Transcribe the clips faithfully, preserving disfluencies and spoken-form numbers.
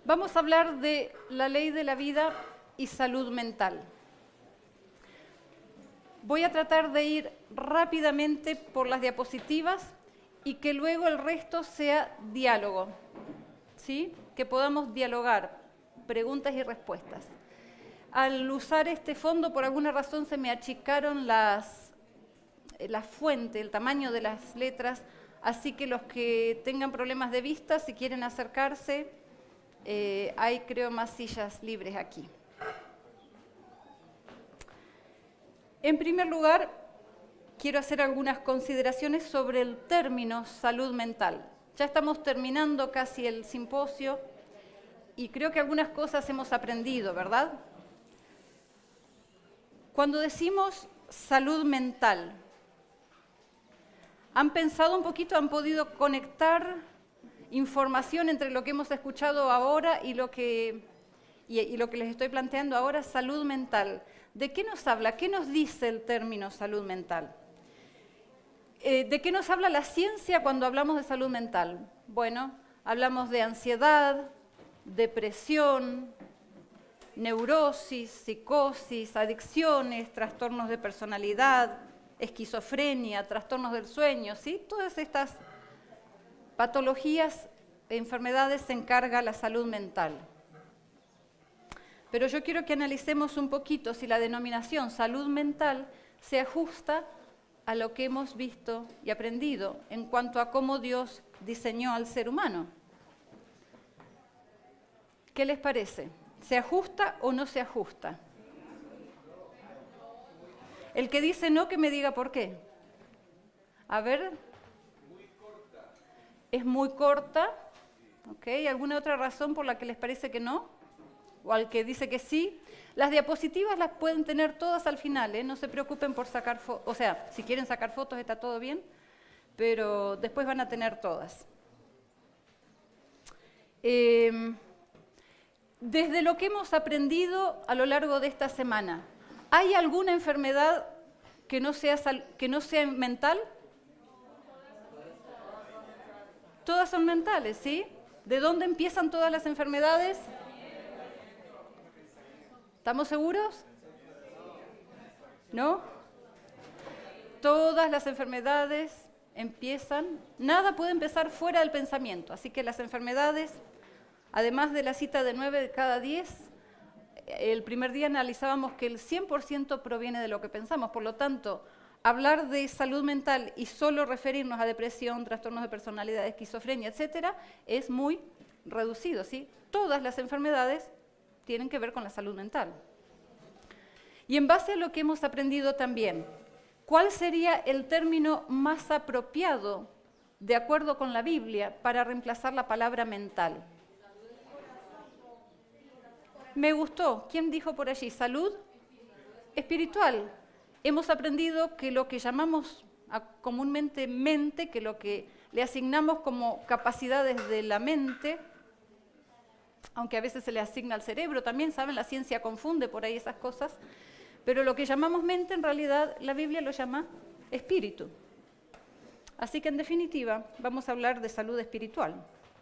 Vamos a hablar de la ley de la vida y salud mental. Voy a tratar de ir rápidamente por las diapositivas y que luego el resto sea diálogo, ¿sí? Que podamos dialogar, preguntas y respuestas. Al usar este fondo, por alguna razón se me achicaron las, la fuente, el tamaño de las letras, así que los que tengan problemas de vista, si quieren acercarse, eh, hay creo más sillas libres aquí. En primer lugar, quiero hacer algunas consideraciones sobre el término salud mental. Ya estamos terminando casi el simposio y creo que algunas cosas hemos aprendido, ¿verdad? Cuando decimos salud mental, ¿han pensado un poquito, han podido conectar información entre lo que hemos escuchado ahora y lo que, y, y lo que les estoy planteando ahora? Salud mental. ¿De qué nos habla? ¿Qué nos dice el término salud mental? Eh, ¿De qué nos habla la ciencia cuando hablamos de salud mental? Bueno, hablamos de ansiedad, depresión, neurosis, psicosis, adicciones, trastornos de personalidad, esquizofrenia, trastornos del sueño, ¿sí? Todas estas patologías, enfermedades se encarga la salud mental. Pero yo quiero que analicemos un poquito si la denominación salud mental se ajusta a lo que hemos visto y aprendido en cuanto a cómo Dios diseñó al ser humano. ¿Qué les parece? ¿Se ajusta o no se ajusta? El que dice no, que me diga por qué. A ver. Es muy corta. ¿Ok? ¿Alguna otra razón por la que les parece que no? O al que dice que sí. Las diapositivas las pueden tener todas al final, ¿eh? No se preocupen por sacar fotos. O sea, si quieren sacar fotos está todo bien, pero después van a tener todas. Eh, desde lo que hemos aprendido a lo largo de esta semana, ¿hay alguna enfermedad que no sea, que no sea mental? Todas son mentales, ¿sí? ¿De dónde empiezan todas las enfermedades? ¿Estamos seguros? ¿No? Todas las enfermedades empiezan, nada puede empezar fuera del pensamiento, así que las enfermedades, además de la cita de nueve de cada diez, el primer día analizábamos que el cien por ciento proviene de lo que pensamos, por lo tanto, hablar de salud mental y solo referirnos a depresión, trastornos de personalidad, esquizofrenia, etcétera, es muy reducido, ¿sí? Todas las enfermedades tienen que ver con la salud mental. Y en base a lo que hemos aprendido también, ¿cuál sería el término más apropiado, de acuerdo con la Biblia, para reemplazar la palabra mental? Me gustó. ¿Quién dijo por allí? ¿Salud espiritual? Hemos aprendido que lo que llamamos comúnmente mente, que lo que le asignamos como capacidades de la mente, aunque a veces se le asigna al cerebro también, ¿saben? La ciencia confunde por ahí esas cosas, pero lo que llamamos mente en realidad la Biblia lo llama espíritu. Así que en definitiva vamos a hablar de salud espiritual.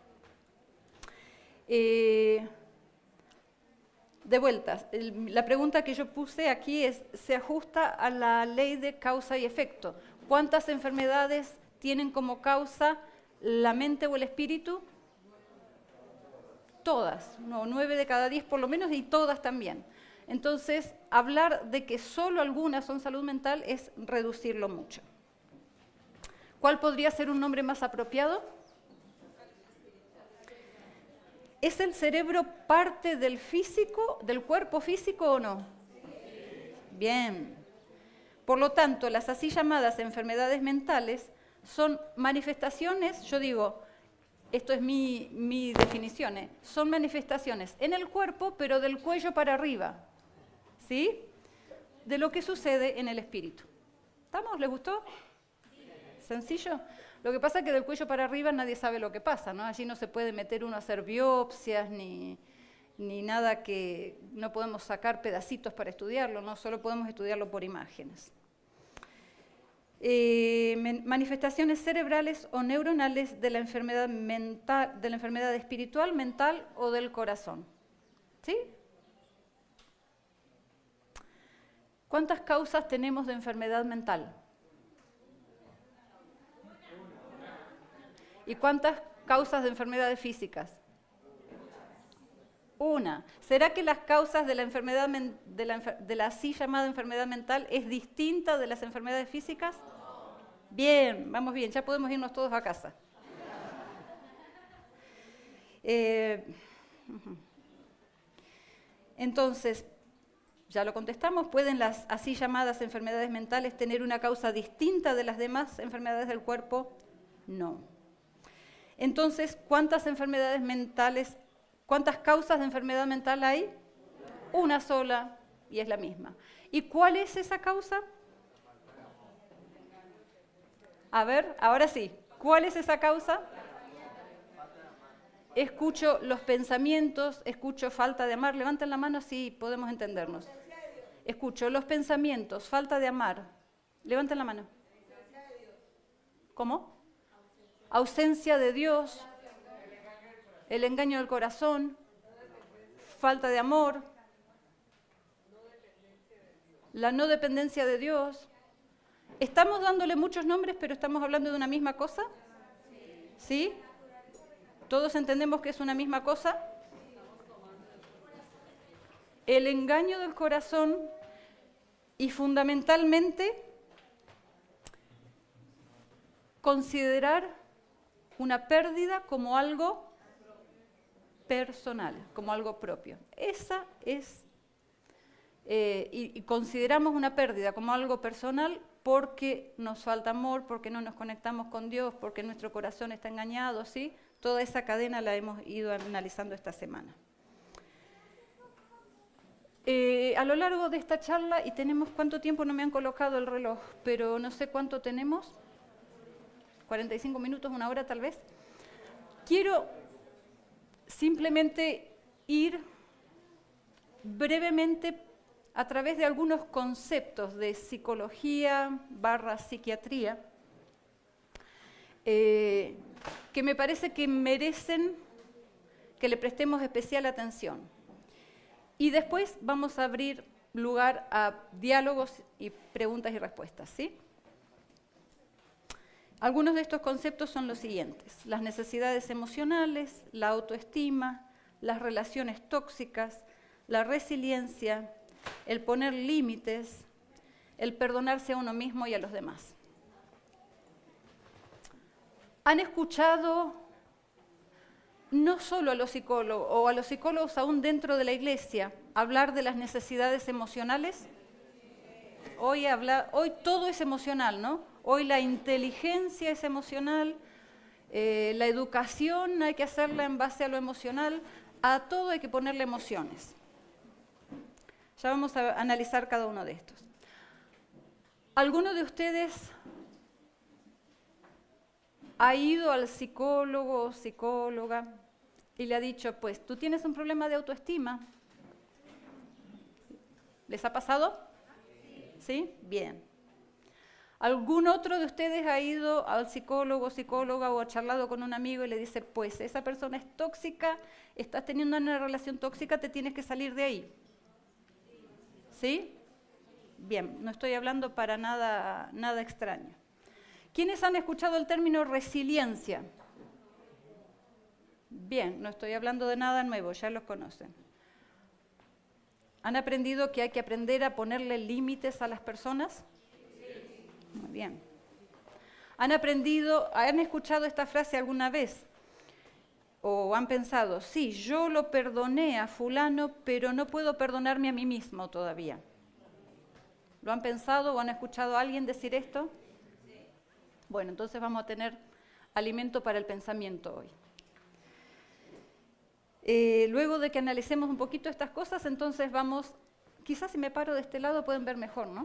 Eh, de vuelta, el, la pregunta que yo puse aquí es, ¿se ajusta a la ley de causa y efecto? ¿Cuántas enfermedades tienen como causa la mente o el espíritu? Todas, no, nueve de cada diez por lo menos, y todas también. Entonces, hablar de que solo algunas son salud mental es reducirlo mucho. ¿Cuál podría ser un nombre más apropiado? ¿Es el cerebro parte del físico, del cuerpo físico o no? Bien. Por lo tanto, las así llamadas enfermedades mentales son manifestaciones, yo digo, esto es mi, mi definición, ¿eh? Son manifestaciones en el cuerpo, pero del cuello para arriba, ¿sí? De lo que sucede en el espíritu. ¿Estamos? ¿Les gustó? ¿Sencillo? Lo que pasa es que del cuello para arriba nadie sabe lo que pasa, ¿no? Allí no se puede meter uno a hacer biopsias ni, ni nada, que no podemos sacar pedacitos para estudiarlo, ¿no? Solo podemos estudiarlo por imágenes. Eh, manifestaciones cerebrales o neuronales de la enfermedad mental, de la enfermedad espiritual, mental o del corazón. ¿Sí? ¿Cuántas causas tenemos de enfermedad mental? ¿Y cuántas causas de enfermedades físicas? Una. ¿Será que las causas de la enfermedad de la, de la así llamada enfermedad mental es distinta de las enfermedades físicas? Bien, vamos bien, ya podemos irnos todos a casa. Eh, entonces, ya lo contestamos, ¿pueden las así llamadas enfermedades mentales tener una causa distinta de las demás enfermedades del cuerpo? No. Entonces, ¿cuántas enfermedades mentales, cuántas causas de enfermedad mental hay? Una sola, y es la misma. ¿Y cuál es esa causa? A ver, ahora sí, ¿cuál es esa causa? Escucho los pensamientos, escucho falta de amar. Levanten la mano si podemos entendernos. Escucho los pensamientos, falta de amar. Levanten la mano. ¿Cómo? Ausencia de Dios, el engaño del corazón, falta de amor, la no dependencia de Dios. ¿Estamos dándole muchos nombres, pero estamos hablando de una misma cosa? ¿Sí? ¿Todos entendemos que es una misma cosa? El engaño del corazón y fundamentalmente considerar una pérdida como algo personal, como algo propio. Esa es, eh, y, y consideramos una pérdida como algo personal porque nos falta amor, porque no nos conectamos con Dios, porque nuestro corazón está engañado, ¿sí? Toda esa cadena la hemos ido analizando esta semana. Eh, a lo largo de esta charla, y tenemos cuánto tiempo, no me han colocado el reloj, pero no sé cuánto tenemos, cuarenta y cinco minutos, una hora tal vez. Quiero simplemente ir brevemente a través de algunos conceptos de psicología barra psiquiatría eh, que me parece que merecen que le prestemos especial atención. Y después vamos a abrir lugar a diálogos y preguntas y respuestas, ¿sí? Algunos de estos conceptos son los siguientes: las necesidades emocionales, la autoestima, las relaciones tóxicas, la resiliencia, el poner límites, el perdonarse a uno mismo y a los demás. ¿Han escuchado no solo a los psicólogos, o a los psicólogos aún dentro de la iglesia, hablar de las necesidades emocionales? Hoy, habla, hoy todo es emocional, ¿no? Hoy la inteligencia es emocional, eh, la educación hay que hacerla en base a lo emocional, a todo hay que ponerle emociones. Ya vamos a analizar cada uno de estos. ¿Alguno de ustedes ha ido al psicólogo o psicóloga y le ha dicho, pues, tú tienes un problema de autoestima? ¿Les ha pasado? ¿Sí? Bien. ¿Algún otro de ustedes ha ido al psicólogo, psicóloga o ha charlado con un amigo y le dice, pues, esa persona es tóxica, estás teniendo una relación tóxica, te tienes que salir de ahí? ¿Sí? Bien, no estoy hablando para nada, nada extraño. ¿Quiénes han escuchado el término resiliencia? Bien, no estoy hablando de nada nuevo, ya los conocen. ¿Han aprendido que hay que aprender a ponerle límites a las personas? Muy bien. ¿Han aprendido, han escuchado esta frase alguna vez? ¿O han pensado, sí, yo lo perdoné a fulano, pero no puedo perdonarme a mí mismo todavía? ¿Lo han pensado o han escuchado a alguien decir esto? Bueno, entonces vamos a tener alimento para el pensamiento hoy. Eh, luego de que analicemos un poquito estas cosas, entonces vamos, quizás si me paro de este lado pueden ver mejor, ¿no?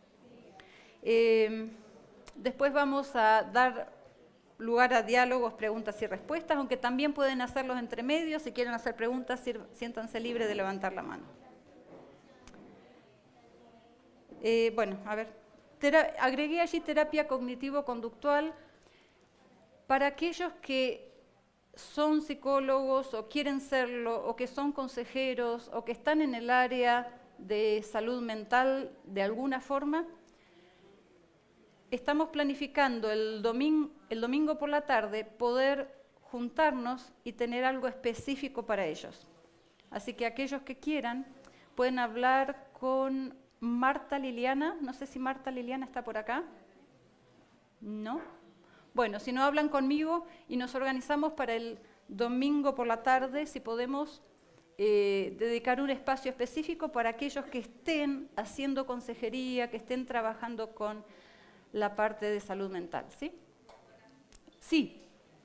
Eh, después vamos a dar lugar a diálogos, preguntas y respuestas, aunque también pueden hacerlos entre medios. Si quieren hacer preguntas, siéntanse libres de levantar la mano. Eh, bueno, a ver, agregué allí terapia cognitivo-conductual para aquellos que son psicólogos o quieren serlo, o que son consejeros, o que están en el área de salud mental de alguna forma. Estamos planificando el domingo, el domingo por la tarde poder juntarnos y tener algo específico para ellos. Así que aquellos que quieran pueden hablar con Marta Liliana. No sé si Marta Liliana está por acá. ¿No? Bueno, si no, hablan conmigo y nos organizamos para el domingo por la tarde, si podemos eh, dedicar un espacio específico para aquellos que estén haciendo consejería, que estén trabajando con la parte de salud mental. ¿Sí? Sí.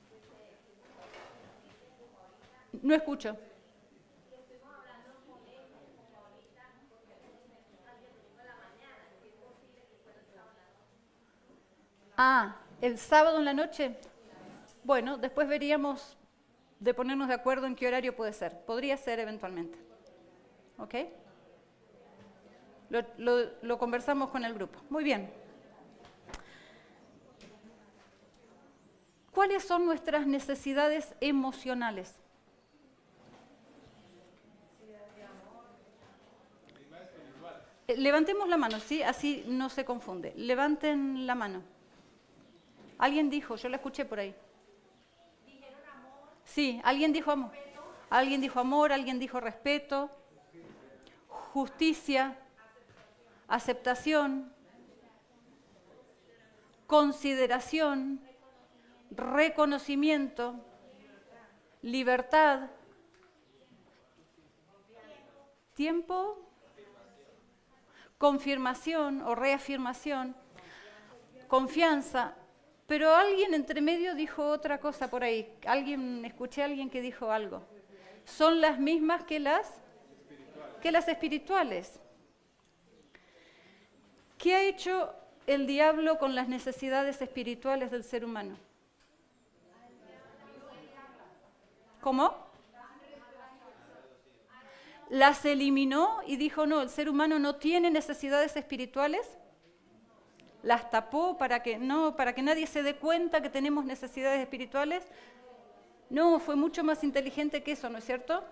No escucho. Ah, ¿el sábado en la noche? Bueno, después veríamos de ponernos de acuerdo en qué horario puede ser. Podría ser eventualmente. ¿Ok? Lo, lo, lo conversamos con el grupo. Muy bien. ¿Cuáles son nuestras necesidades emocionales? Eh, levantemos la mano, ¿sí? Así no se confunde. Levanten la mano. Alguien dijo, yo la escuché por ahí. ¿Dijeron amor? Sí, alguien dijo amor. ¿Respeto? Alguien dijo amor, alguien dijo respeto, justicia, aceptación, consideración, reconocimiento, libertad, tiempo, confirmación o reafirmación, confianza. Pero alguien entre medio dijo otra cosa por ahí. Alguien, escuché a alguien que dijo algo. Son las mismas que las, que las espirituales. ¿Qué ha hecho el diablo con las necesidades espirituales del ser humano? ¿Cómo? Las eliminó y dijo, no, el ser humano no tiene necesidades espirituales. Las tapó para que, no, para que nadie se dé cuenta que tenemos necesidades espirituales. No, fue mucho más inteligente que eso, ¿no es cierto?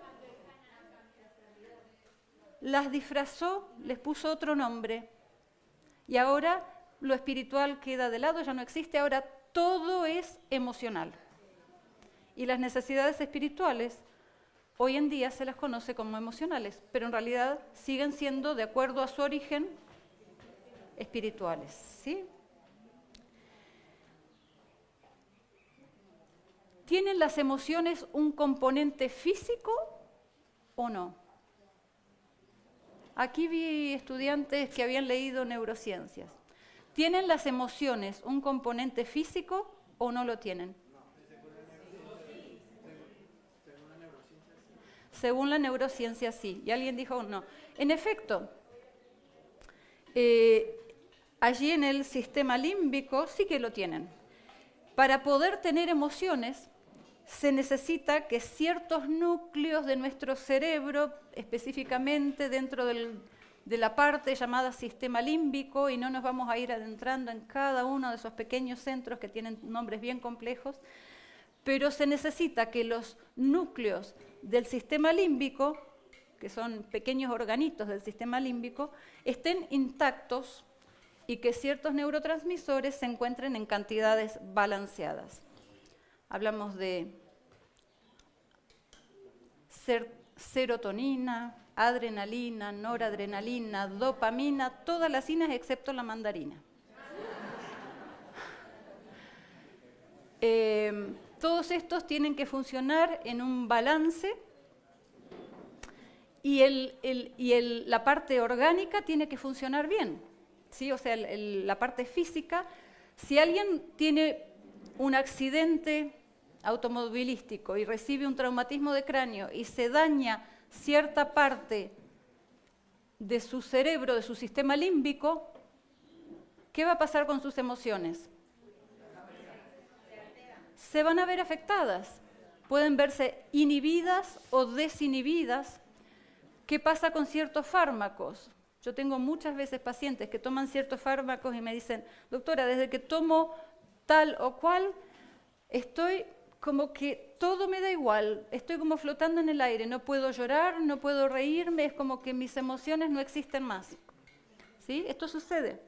Las disfrazó, les puso otro nombre. Y ahora lo espiritual queda de lado, ya no existe, ahora todo es emocional. Y las necesidades espirituales, hoy en día se las conoce como emocionales, pero en realidad siguen siendo, de acuerdo a su origen, espirituales, ¿sí? ¿Tienen las emociones un componente físico o no? Aquí vi estudiantes que habían leído neurociencias. ¿Tienen las emociones un componente físico o no lo tienen? Según la neurociencia, sí. Y alguien dijo no. En efecto, eh, allí en el sistema límbico sí que lo tienen. Para poder tener emociones se necesita que ciertos núcleos de nuestro cerebro, específicamente dentro del, de la parte llamada sistema límbico, y no nos vamos a ir adentrando en cada uno de esos pequeños centros que tienen nombres bien complejos, pero se necesita que los núcleos del sistema límbico, que son pequeños organitos del sistema límbico, estén intactos y que ciertos neurotransmisores se encuentren en cantidades balanceadas. Hablamos de ser, serotonina, adrenalina, noradrenalina, dopamina, todas las inas excepto la mandarina. Eh, todos estos tienen que funcionar en un balance y, el, el, y el, la parte orgánica tiene que funcionar bien, ¿sí? O sea, el, el, la parte física. Si alguien tiene un accidente automovilístico y recibe un traumatismo de cráneo y se daña cierta parte de su cerebro, de su sistema límbico, ¿qué va a pasar con sus emociones? Se van a ver afectadas. Pueden verse inhibidas o desinhibidas. ¿Qué pasa con ciertos fármacos? Yo tengo muchas veces pacientes que toman ciertos fármacos y me dicen, doctora, desde que tomo tal o cual, estoy como que todo me da igual, estoy como flotando en el aire, no puedo llorar, no puedo reírme, es como que mis emociones no existen más. ¿Sí? Esto sucede.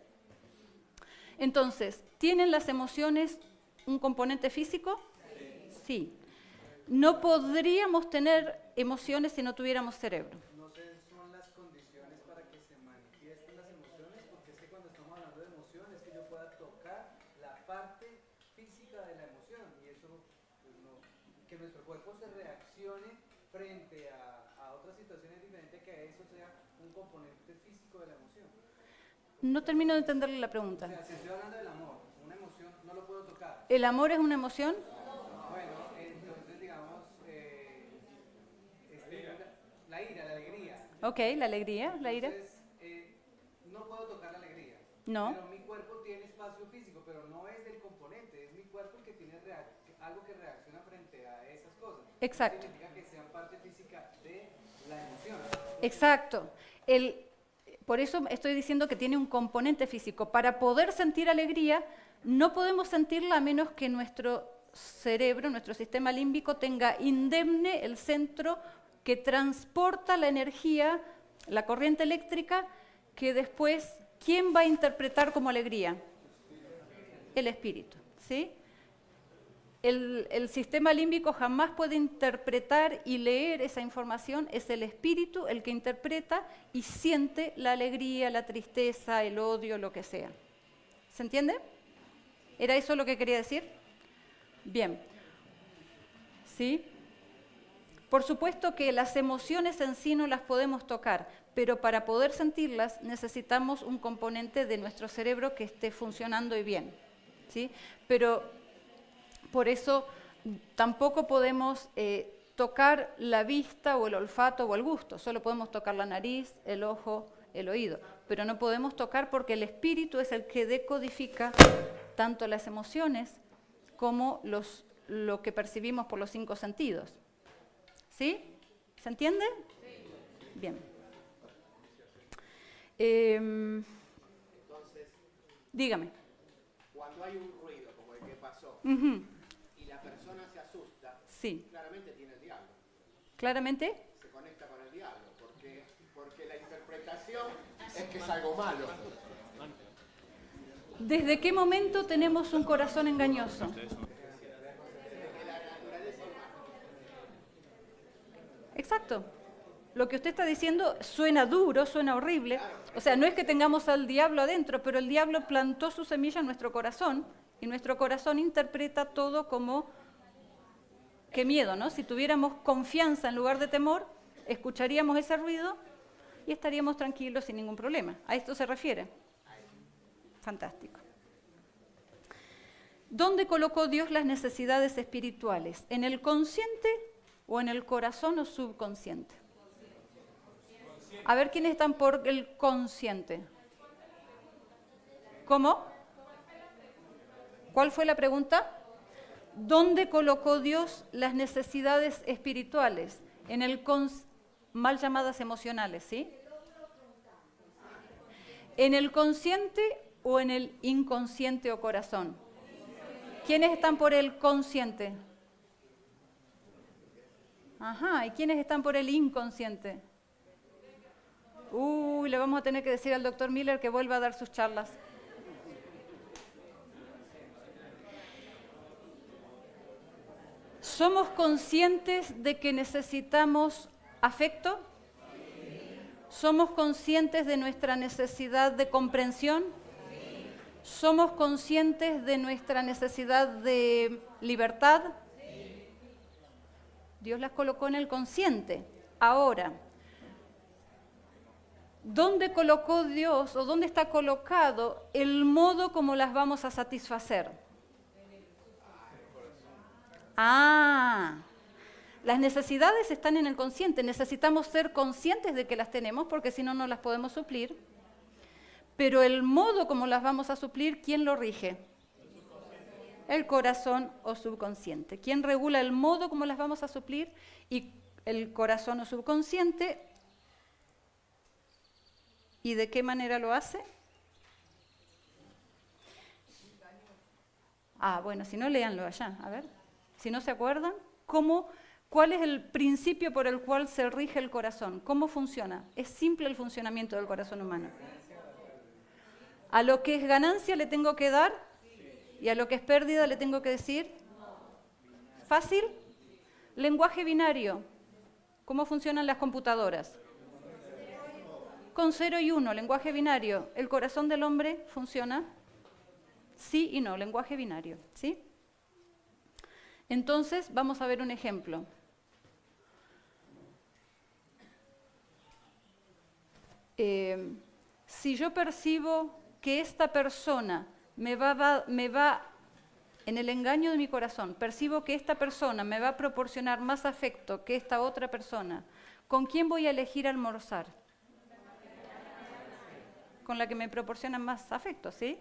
Entonces, ¿tienen las emociones un componente físico? Sí. No podríamos tener emociones si no tuviéramos cerebro. No sé, son las condiciones para que se manifiesten las emociones, porque es que cuando estamos hablando de emociones, es que yo pueda tocar la parte física de la emoción, y eso, pues no, que nuestro cuerpo se reaccione frente a, a otras situaciones diferentes, que eso sea un componente físico de la emoción. No termino de entenderle la pregunta. O sea, si estoy hablando del amor, una emoción no lo puedo tocar. ¿El amor es una emoción? Bueno, entonces digamos, eh, este, la, la ira, la alegría. Ok, la alegría, la ira. Entonces, eh, no puedo tocar la alegría. No. Pero mi cuerpo tiene espacio físico, pero no es del componente, es mi cuerpo el que tiene algo que reacciona frente a esas cosas. Exacto. Eso significa que sean parte física de la emoción. Exacto. El, por eso estoy diciendo que tiene un componente físico. Para poder sentir alegría, no podemos sentirla a menos que nuestro cerebro, nuestro sistema límbico, tenga indemne el centro que transporta la energía, la corriente eléctrica, que después, ¿quién va a interpretar como alegría? El espíritu, ¿sí? El, el sistema límbico jamás puede interpretar y leer esa información, es el espíritu el que interpreta y siente la alegría, la tristeza, el odio, lo que sea. ¿Se entiende? ¿Era eso lo que quería decir? Bien. ¿Sí? Por supuesto que las emociones en sí no las podemos tocar, pero para poder sentirlas necesitamos un componente de nuestro cerebro que esté funcionando y bien. ¿Sí? Pero por eso tampoco podemos eh, tocar la vista o el olfato o el gusto, solo podemos tocar la nariz, el ojo, el oído, pero no podemos tocar porque el espíritu es el que decodifica tanto las emociones como los, lo que percibimos por los cinco sentidos. ¿Sí? ¿Se entiende? Sí. Bien. Eh, Entonces, dígame. Cuando hay un ruido como el que pasó, Uh-huh. y la persona se asusta, Sí. claramente tiene el diablo. ¿Claramente? Se conecta con el diablo, porque, porque la interpretación es que es algo malo. ¿Desde qué momento tenemos un corazón engañoso? Exacto. Lo que usted está diciendo suena duro, suena horrible. O sea, no es que tengamos al diablo adentro, pero el diablo plantó su semilla en nuestro corazón y nuestro corazón interpreta todo como qué miedo, ¿no? Si tuviéramos confianza en lugar de temor, escucharíamos ese ruido y estaríamos tranquilos sin ningún problema. ¿A esto se refiere? Fantástico. ¿Dónde colocó Dios las necesidades espirituales? ¿En el consciente o en el corazón o subconsciente? A ver quiénes están por el consciente. ¿Cómo? ¿Cuál fue la pregunta? ¿Dónde colocó Dios las necesidades espirituales? En el cons- mal llamadas emocionales, ¿sí? ¿En el consciente o en el inconsciente o corazón? ¿Quiénes están por el consciente? Ajá, ¿y quiénes están por el inconsciente? Uy, le vamos a tener que decir al doctor Miller que vuelva a dar sus charlas. ¿Somos conscientes de que necesitamos afecto? ¿Somos conscientes de nuestra necesidad de comprensión? ¿Somos conscientes de nuestra necesidad de libertad? Dios las colocó en el consciente. Ahora, ¿dónde colocó Dios o dónde está colocado el modo como las vamos a satisfacer? Ah, las necesidades están en el consciente. Necesitamos ser conscientes de que las tenemos porque si no, no las podemos suplir. Pero el modo como las vamos a suplir, ¿quién lo rige? El corazón o subconsciente. ¿Quién regula el modo como las vamos a suplir? Y el corazón o subconsciente ¿Y de qué manera lo hace? Ah, bueno, si no, léanlo allá, a ver. Si no se acuerdan, ¿cómo, ¿cuál es el principio por el cual se rige el corazón? ¿Cómo funciona? Es simple el funcionamiento del corazón humano. A lo que es ganancia le tengo que dar y a lo que es pérdida le tengo que decir. ¿Fácil? Lenguaje binario. ¿Cómo funcionan las computadoras? Con cero y uno, lenguaje binario. ¿El corazón del hombre funciona? Sí y no, lenguaje binario. ¿Sí? Entonces, vamos a ver un ejemplo. Eh, si yo percibo que esta persona me va, va, me va, en el engaño de mi corazón, percibo que esta persona me va a proporcionar más afecto que esta otra persona, ¿con quién voy a elegir almorzar? Con la que me proporciona más afecto, ¿sí?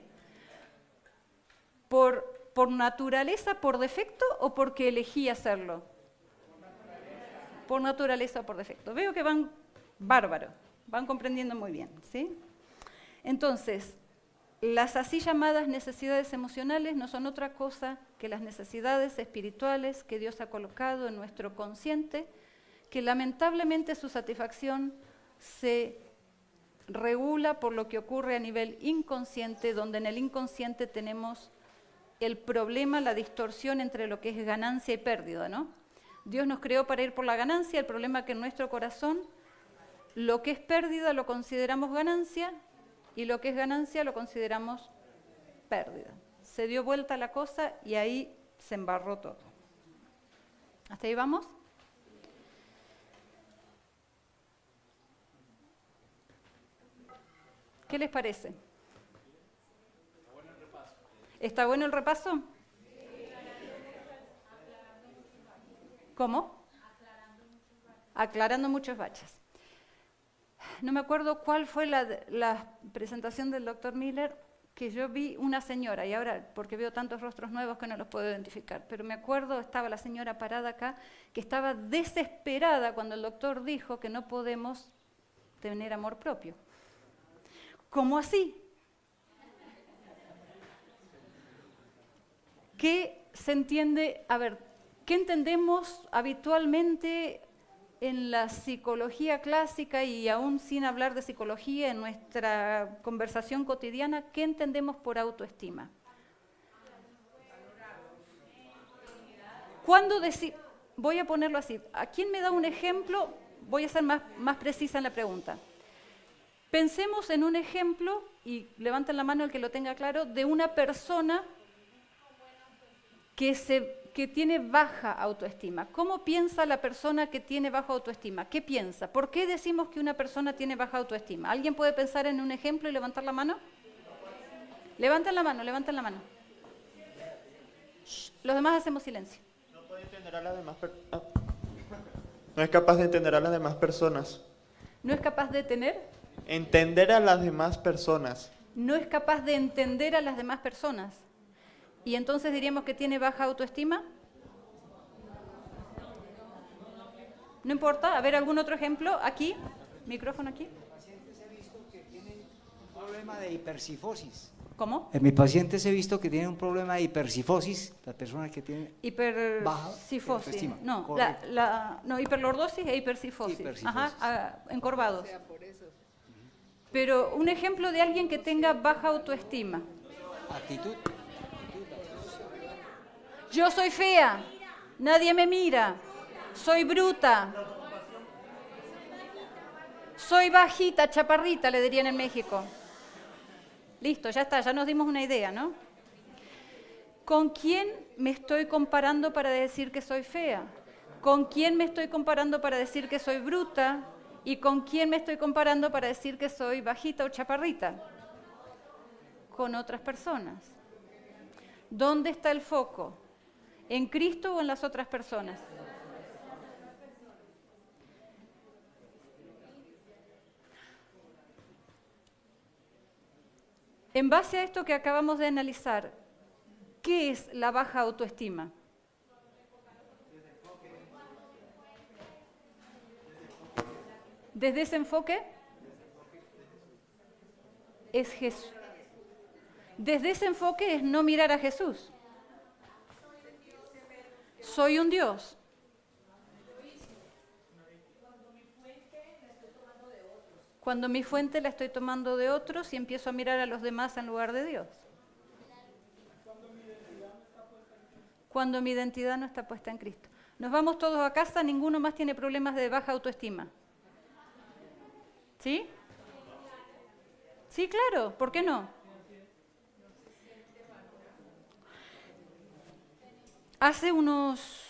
¿Por, por naturaleza, por defecto o porque elegí hacerlo? Por naturaleza o por defecto. Veo que van bárbaro, van comprendiendo muy bien, ¿sí? Entonces, las así llamadas necesidades emocionales no son otra cosa que las necesidades espirituales que Dios ha colocado en nuestro consciente, que lamentablemente su satisfacción se regula por lo que ocurre a nivel inconsciente, donde en el inconsciente tenemos el problema, la distorsión entre lo que es ganancia y pérdida, ¿no? Dios nos creó para ir por la ganancia, el problema es que en nuestro corazón lo que es pérdida lo consideramos ganancia y lo que es ganancia lo consideramos pérdida. Se dio vuelta la cosa y ahí se embarró todo. ¿Hasta ahí vamos? ¿Qué les parece? ¿Está bueno el repaso? ¿Cómo? Aclarando muchos baches. No me acuerdo cuál fue la, la presentación del doctor Miller, que yo vi una señora, y ahora, porque veo tantos rostros nuevos que no los puedo identificar, pero me acuerdo, estaba la señora parada acá, que estaba desesperada cuando el doctor dijo que no podemos tener amor propio. ¿Cómo así? ¿Qué se entiende? A ver, ¿qué entendemos habitualmente en la psicología clásica y aún sin hablar de psicología en nuestra conversación cotidiana? ¿Qué entendemos por autoestima? ¿Cuándo decir? Voy a ponerlo así. ¿A quién me da un ejemplo? Voy a ser más, más precisa en la pregunta. Pensemos en un ejemplo, y levanten la mano el que lo tenga claro, de una persona que, se, que tiene baja autoestima. ¿Cómo piensa la persona que tiene baja autoestima? ¿Qué piensa? ¿Por qué decimos que una persona tiene baja autoestima? ¿Alguien puede pensar en un ejemplo y levantar la mano? Levanten la mano, levanten la mano. Shh, los demás hacemos silencio. No puede entender a las demás personas. No es capaz de entender a las demás personas. ¿No es capaz de tener? Entender a las demás personas. No es capaz de entender a las demás personas. ¿Y entonces diríamos que tiene baja autoestima? ¿No importa? A ver, ¿algún otro ejemplo? Aquí, micrófono aquí. En mis pacientes he visto que tienen un problema de hipercifosis. ¿Cómo? En mis pacientes he visto que tienen un problema de hipercifosis, las personas que tienen Hipercifosis. autoestima. No, la, Correcto. la, no, hiperlordosis e hipercifosis. Hipercifosis. Ajá, ah, encorvados. Pero un ejemplo de alguien que tenga baja autoestima. Actitud. Yo soy fea, nadie me mira, soy bruta, soy bajita, chaparrita, le dirían en México. Listo, ya está, ya nos dimos una idea, ¿no? ¿Con quién me estoy comparando para decir que soy fea? ¿Con quién me estoy comparando para decir que soy bruta? ¿Y con quién me estoy comparando para decir que soy bajita o chaparrita? Con otras personas. ¿Dónde está el foco? ¿En Cristo o en las otras personas? En base a esto que acabamos de analizar, ¿qué es la baja autoestima? ¿Desde ese enfoque? es Jesús. Desde ese enfoque es no mirar a Jesús. Soy un Dios. Cuando mi fuente la estoy tomando de otros y empiezo a mirar a los demás en lugar de Dios. Cuando mi identidad no está puesta en Cristo. Nos vamos todos a casa, ninguno más tiene problemas de baja autoestima. ¿Sí? Sí, claro, ¿por qué no? Hace unos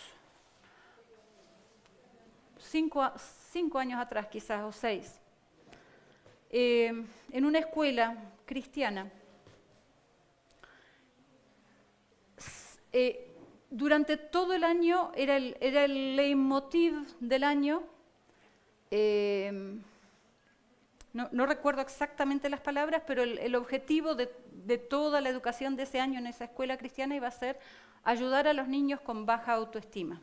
cinco, cinco años atrás, quizás, o seis, eh, en una escuela cristiana, eh, durante todo el año, era el, era el leitmotiv del año, eh, no, no recuerdo exactamente las palabras, pero el, el objetivo de, de toda la educación de ese año en esa escuela cristiana iba a ser ayudar a los niños con baja autoestima.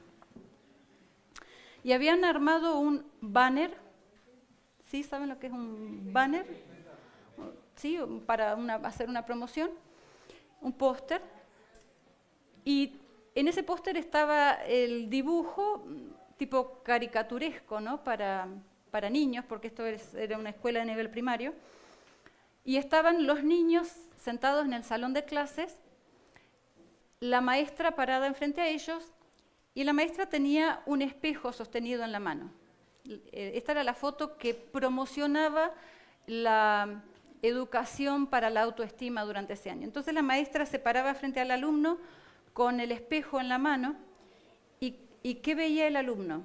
Y habían armado un banner, ¿sí? ¿Saben lo que es un banner? ¿Sí? Para una, hacer una promoción, un póster. Y en ese póster estaba el dibujo tipo caricaturesco, ¿no? Para, para niños, porque esto es, era una escuela de nivel primario. Y estaban los niños sentados en el salón de clases, la maestra parada enfrente a ellos, y la maestra tenía un espejo sostenido en la mano. Esta era la foto que promocionaba la educación para la autoestima durante ese año. Entonces la maestra se paraba frente al alumno con el espejo en la mano, y, ¿y qué veía el alumno?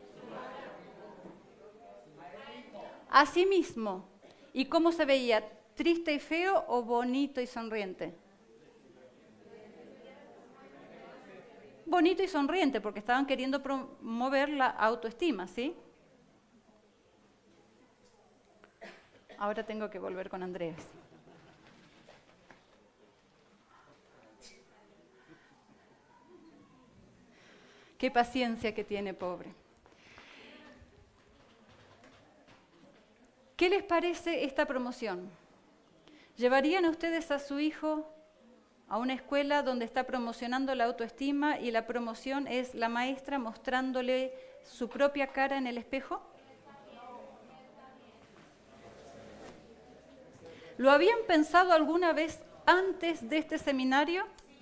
A sí mismo. ¿Y cómo se veía? ¿Triste y feo o bonito y sonriente? Bonito y sonriente, porque estaban queriendo promover la autoestima, ¿sí? Ahora tengo que volver con Andreas. Qué paciencia que tiene, pobre. ¿Qué les parece esta promoción? ¿Llevarían a ustedes a su hijo a una escuela donde está promocionando la autoestima y la promoción es la maestra mostrándole su propia cara en el espejo? ¿Lo habían pensado alguna vez antes de este seminario?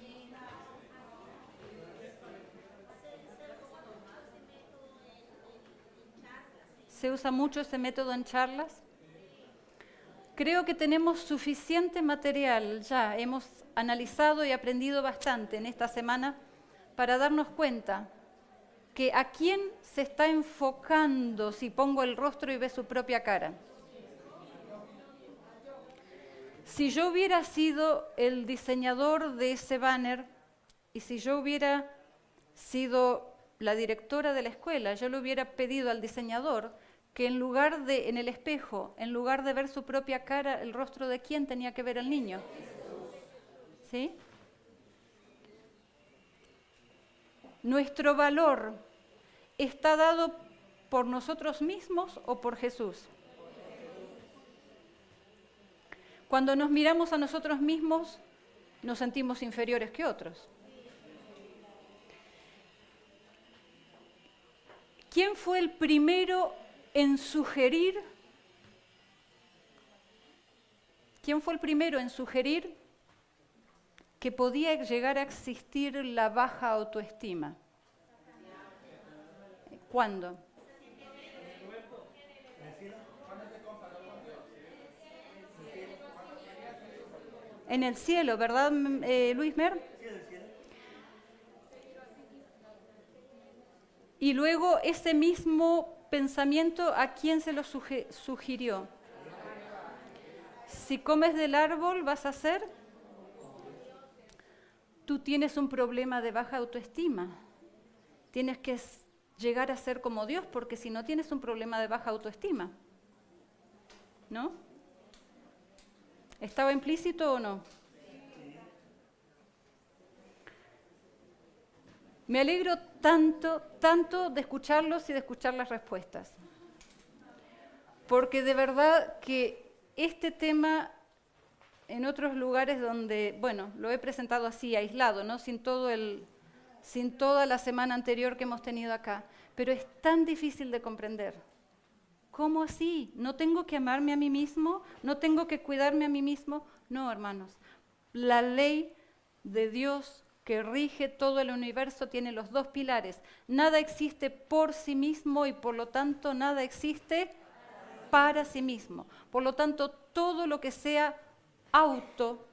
¿Se usa mucho ese método en charlas? Creo que tenemos suficiente material ya, hemos analizado y aprendido bastante en esta semana para darnos cuenta que a quién se está enfocando si pongo el rostro y ve su propia cara. Si yo hubiera sido el diseñador de ese banner y si yo hubiera sido la directora de la escuela, yo le hubiera pedido al diseñador que en lugar de, en el espejo, en lugar de ver su propia cara, el rostro de quién tenía que ver el niño. ¿Sí? Nuestro valor está dado por nosotros mismos o por Jesús. Cuando nos miramos a nosotros mismos, nos sentimos inferiores que otros. ¿Quién fue el primero en sugerir? ¿Quién fue el primero en sugerir que podía llegar a existir la baja autoestima? ¿Cuándo? En el cielo, ¿verdad, eh, Luis Mer? Y luego ese mismo pensamiento, ¿a quién se lo suge- sugirió? Si comes del árbol, vas a ser... Tú tienes un problema de baja autoestima. Tienes que llegar a ser como Dios, porque si no tienes un problema de baja autoestima. ¿No? ¿Estaba implícito o no? Me alegro tanto, tanto de escucharlos y de escuchar las respuestas. Porque de verdad que este tema en otros lugares donde, bueno, lo he presentado así, aislado, ¿no? Sin todo el, sin toda la semana anterior que hemos tenido acá. Pero es tan difícil de comprender. ¿Cómo así? ¿No tengo que amarme a mí mismo? ¿No tengo que cuidarme a mí mismo? No, hermanos. La ley de Dios que rige todo el universo tiene los dos pilares. Nada existe por sí mismo y por lo tanto nada existe para sí mismo. Por lo tanto, todo lo que sea auto,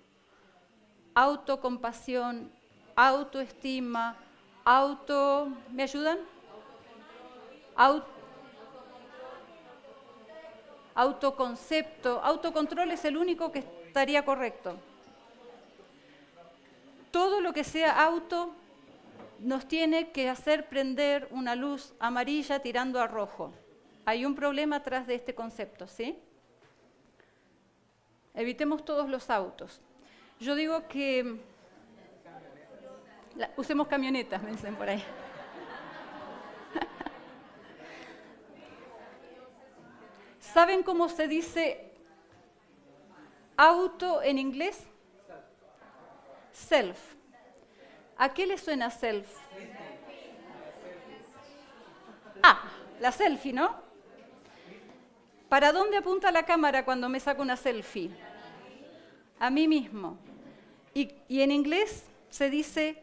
autocompasión, autoestima, auto... ¿Me ayudan? Auto, autoconcepto, autocontrol es el único que estaría correcto. Todo lo que sea auto nos tiene que hacer prender una luz amarilla tirando a rojo. Hay un problema atrás de este concepto, ¿sí? Evitemos todos los autos. Yo digo que... La, usemos camionetas, me dicen por ahí. ¿Saben cómo se dice auto en inglés? Self. ¿A qué le suena self? Ah, la selfie, ¿no? ¿Para dónde apunta la cámara cuando me saco una selfie? A mí mismo. Y, y en inglés se dice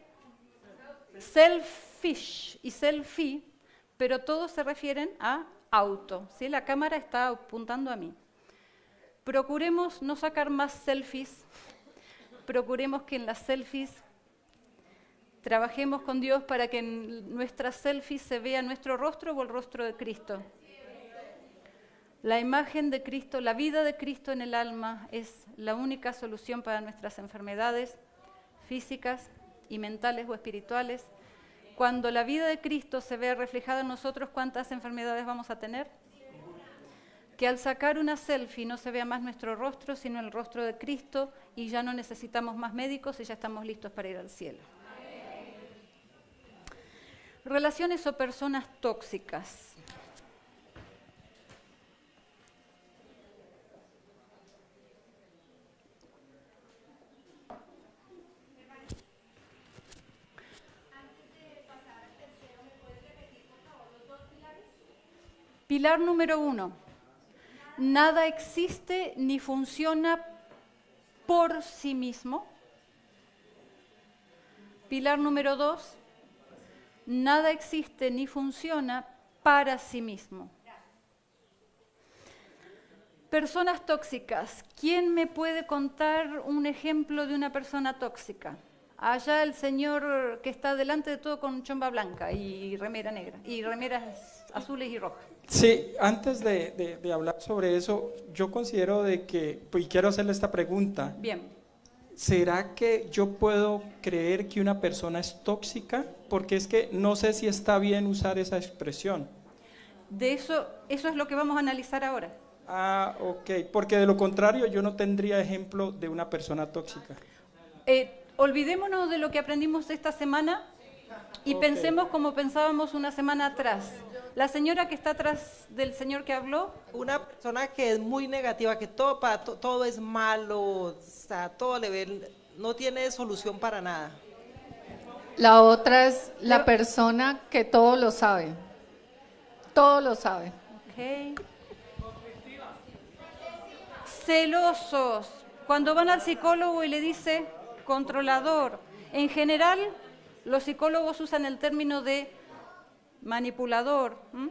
selfish y selfie, pero todos se refieren a auto, ¿sí? La cámara está apuntando a mí. Procuremos no sacar más selfies, procuremos que en las selfies trabajemos con Dios para que en nuestras selfies se vea nuestro rostro o el rostro de Cristo. La imagen de Cristo, la vida de Cristo en el alma es la única solución para nuestras enfermedades físicas y mentales o espirituales. Cuando la vida de Cristo se vea reflejada en nosotros, ¿cuántas enfermedades vamos a tener? Que al sacar una selfie no se vea más nuestro rostro, sino el rostro de Cristo, y ya no necesitamos más médicos y ya estamos listos para ir al cielo. Relaciones o personas tóxicas. Pilar número uno, nada existe ni funciona por sí mismo. Pilar número dos, nada existe ni funciona para sí mismo. Personas tóxicas. ¿Quién me puede contar un ejemplo de una persona tóxica? Allá el señor que está delante de todo con chomba blanca y remera negra, y remeras azules y rojas. Sí, antes de, de, de hablar sobre eso, yo considero de que, y quiero hacerle esta pregunta. Bien. ¿Será que yo puedo creer que una persona es tóxica? Porque es que no sé si está bien usar esa expresión. De eso, eso es lo que vamos a analizar ahora. Ah, ok, porque de lo contrario yo no tendría ejemplo de una persona tóxica. Eh, olvidémonos de lo que aprendimos esta semana y okay. Pensemos como pensábamos una semana atrás. La señora que está atrás del señor que habló. Una persona que es muy negativa, que todo, para, to, todo es malo, o sea, todo le ve, no tiene solución para nada. La otra es la persona que todo lo sabe. Todo lo sabe. Okay. Celosos. Cuando van al psicólogo y le dice controlador. En general, los psicólogos usan el término de manipulador, ¿m?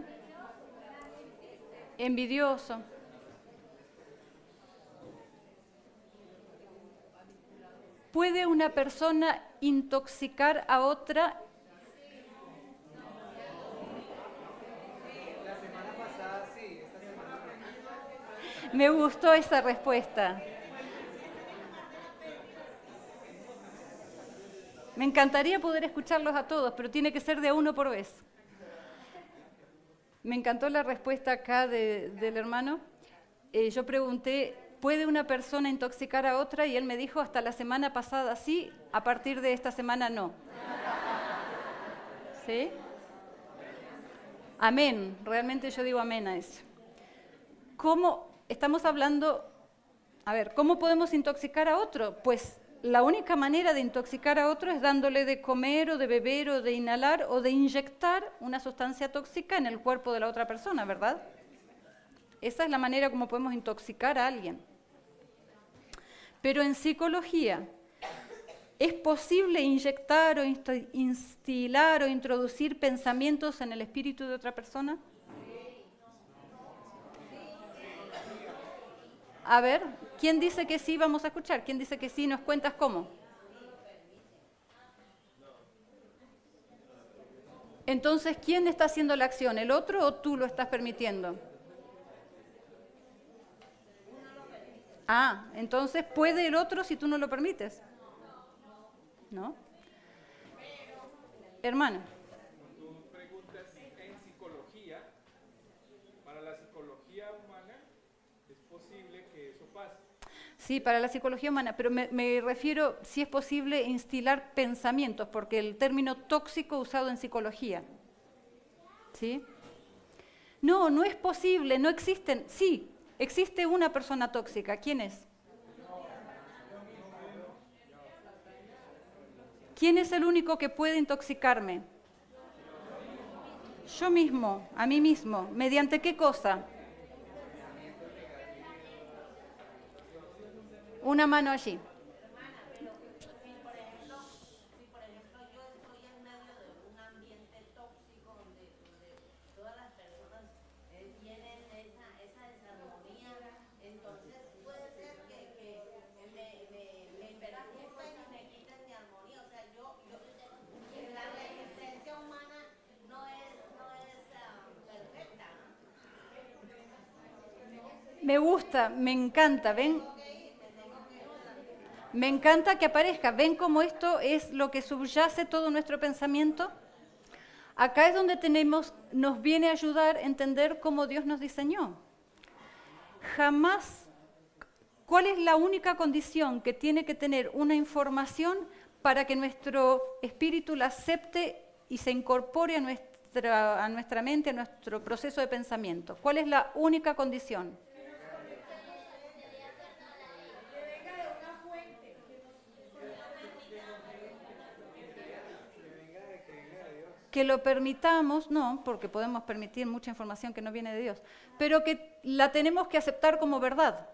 envidioso. ¿Puede una persona intoxicar a otra? La semana pasada sí, esta semana no. Me gustó esa respuesta. Me encantaría poder escucharlos a todos, pero tiene que ser de a uno por vez. Me encantó la respuesta acá de, del hermano. Eh, yo pregunté, ¿puede una persona intoxicar a otra? Y él me dijo, hasta la semana pasada sí, a partir de esta semana no. ¿Sí? Amén. Realmente yo digo amén a eso. ¿Cómo estamos hablando A ver, ¿cómo podemos intoxicar a otro? Pues la única manera de intoxicar a otro es dándole de comer o de beber o de inhalar o de inyectar una sustancia tóxica en el cuerpo de la otra persona, ¿verdad? Esa es la manera como podemos intoxicar a alguien. Pero en psicología, ¿es posible inyectar o instilar o introducir pensamientos en el espíritu de otra persona? A ver, ¿quién dice que sí? Vamos a escuchar. ¿Quién dice que sí? ¿Nos cuentas cómo? Entonces, ¿quién está haciendo la acción? ¿El otro o tú lo estás permitiendo? Ah, entonces, ¿puede el otro si tú no lo permites? ¿No? Hermano. Tú preguntas en psicología, para la psicología humana, ¿es posible que eso pase? Sí, para la psicología humana, pero me, me refiero si es posible instilar pensamientos, porque el término tóxico usado en psicología. ¿Sí? No, no es posible, no existen. Sí, existe una persona tóxica. ¿Quién es? ¿Quién es el único que puede intoxicarme? Yo mismo, a mí mismo. ¿Mediante qué cosa? Una mano allí. Me gusta, me encanta, ¿ven? Me encanta que aparezca. ¿Ven cómo esto es lo que subyace todo nuestro pensamiento? Acá es donde tenemos, nos viene a ayudar a entender cómo Dios nos diseñó. Jamás, ¿cuál es la única condición que tiene que tener una información para que nuestro espíritu la acepte y se incorpore a nuestra, a nuestra mente, a nuestro proceso de pensamiento? ¿Cuál es la única condición? Que lo permitamos, no, porque podemos permitir mucha información que no viene de Dios, pero que la tenemos que aceptar como verdad.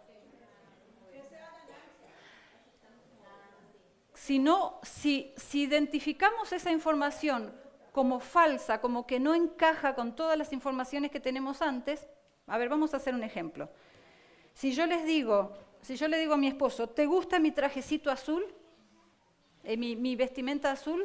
Si no, si, si identificamos esa información como falsa, como que no encaja con todas las informaciones que tenemos antes, a ver, vamos a hacer un ejemplo. Si yo les digo, si yo le digo a mi esposo, ¿te gusta mi trajecito azul? Eh, mi, mi vestimenta azul.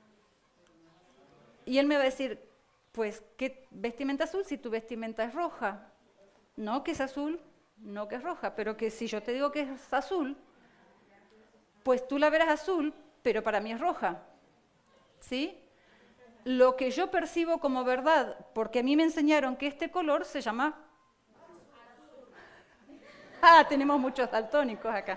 Y él me va a decir, pues, ¿qué vestimenta azul si tu vestimenta es roja? No, que es azul, no que es roja, pero que si yo te digo que es azul, pues tú la verás azul, pero para mí es roja. ¿Sí? Lo que yo percibo como verdad, porque a mí me enseñaron que este color se llama... Ah, tenemos muchos daltónicos acá.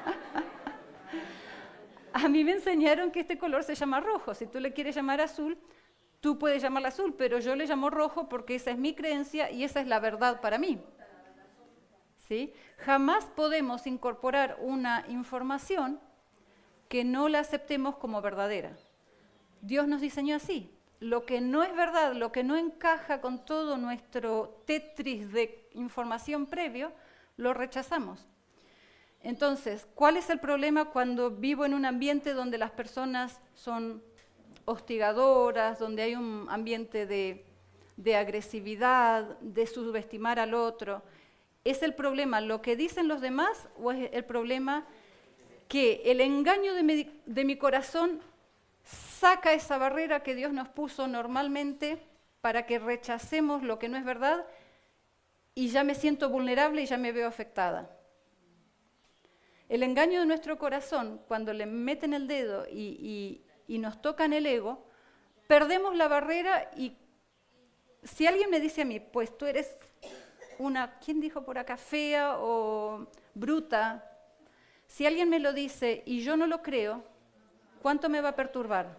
A mí me enseñaron que este color se llama rojo. Si tú le quieres llamar azul, tú puedes llamarla azul, pero yo le llamo rojo porque esa es mi creencia y esa es la verdad para mí. ¿Sí? Jamás podemos incorporar una información que no la aceptemos como verdadera. Dios nos diseñó así. Lo que no es verdad, lo que no encaja con todo nuestro tetris de información previo, lo rechazamos. Entonces, ¿cuál es el problema cuando vivo en un ambiente donde las personas son hostigadoras, donde hay un ambiente de, de agresividad, de subestimar al otro? ¿Es el problema lo que dicen los demás o es el problema que el engaño de mi, de mi corazón saca esa barrera que Dios nos puso normalmente para que rechacemos lo que no es verdad y ya me siento vulnerable y ya me veo afectada? El engaño de nuestro corazón, cuando le meten el dedo y, y, y nos tocan el ego, perdemos la barrera y si alguien me dice a mí, pues tú eres una, ¿quién dijo por acá? Fea o bruta. Si alguien me lo dice y yo no lo creo, ¿cuánto me va a perturbar?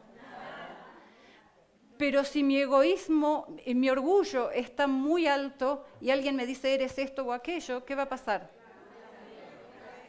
Pero si mi egoísmo y mi orgullo está muy alto y alguien me dice eres esto o aquello, ¿qué va a pasar?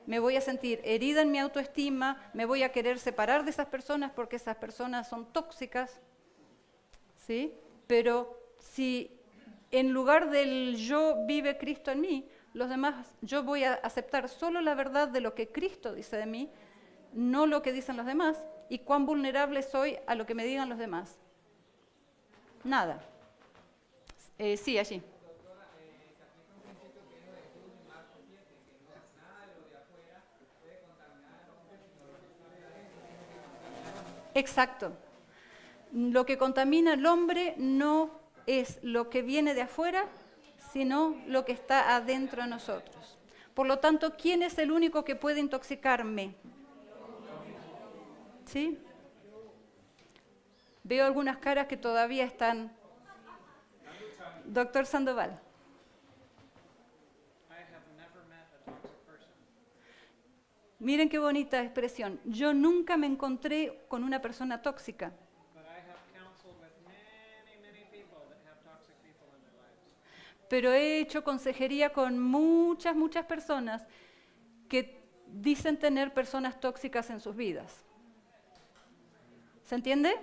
me voy a sentir herida en mi autoestima, me voy a querer separar de esas personas porque esas personas son tóxicas, ¿sí? Pero si en lugar del yo vive Cristo en mí, los demás, yo voy a aceptar solo la verdad de lo que Cristo dice de mí, no lo que dicen los demás, y cuán vulnerable soy a lo que me digan los demás. Nada. Eh, sí, allí. Exacto. Lo que contamina al hombre no es lo que viene de afuera, sino lo que está adentro de nosotros. Por lo tanto, ¿quién es el único que puede intoxicarme? ¿Sí? Veo algunas caras que todavía están. Doctor Sandoval. Miren qué bonita expresión. Yo nunca me encontré con una persona tóxica. Pero he hecho consejería con muchas, muchas personas que dicen tener personas tóxicas en sus vidas. ¿Se entiende?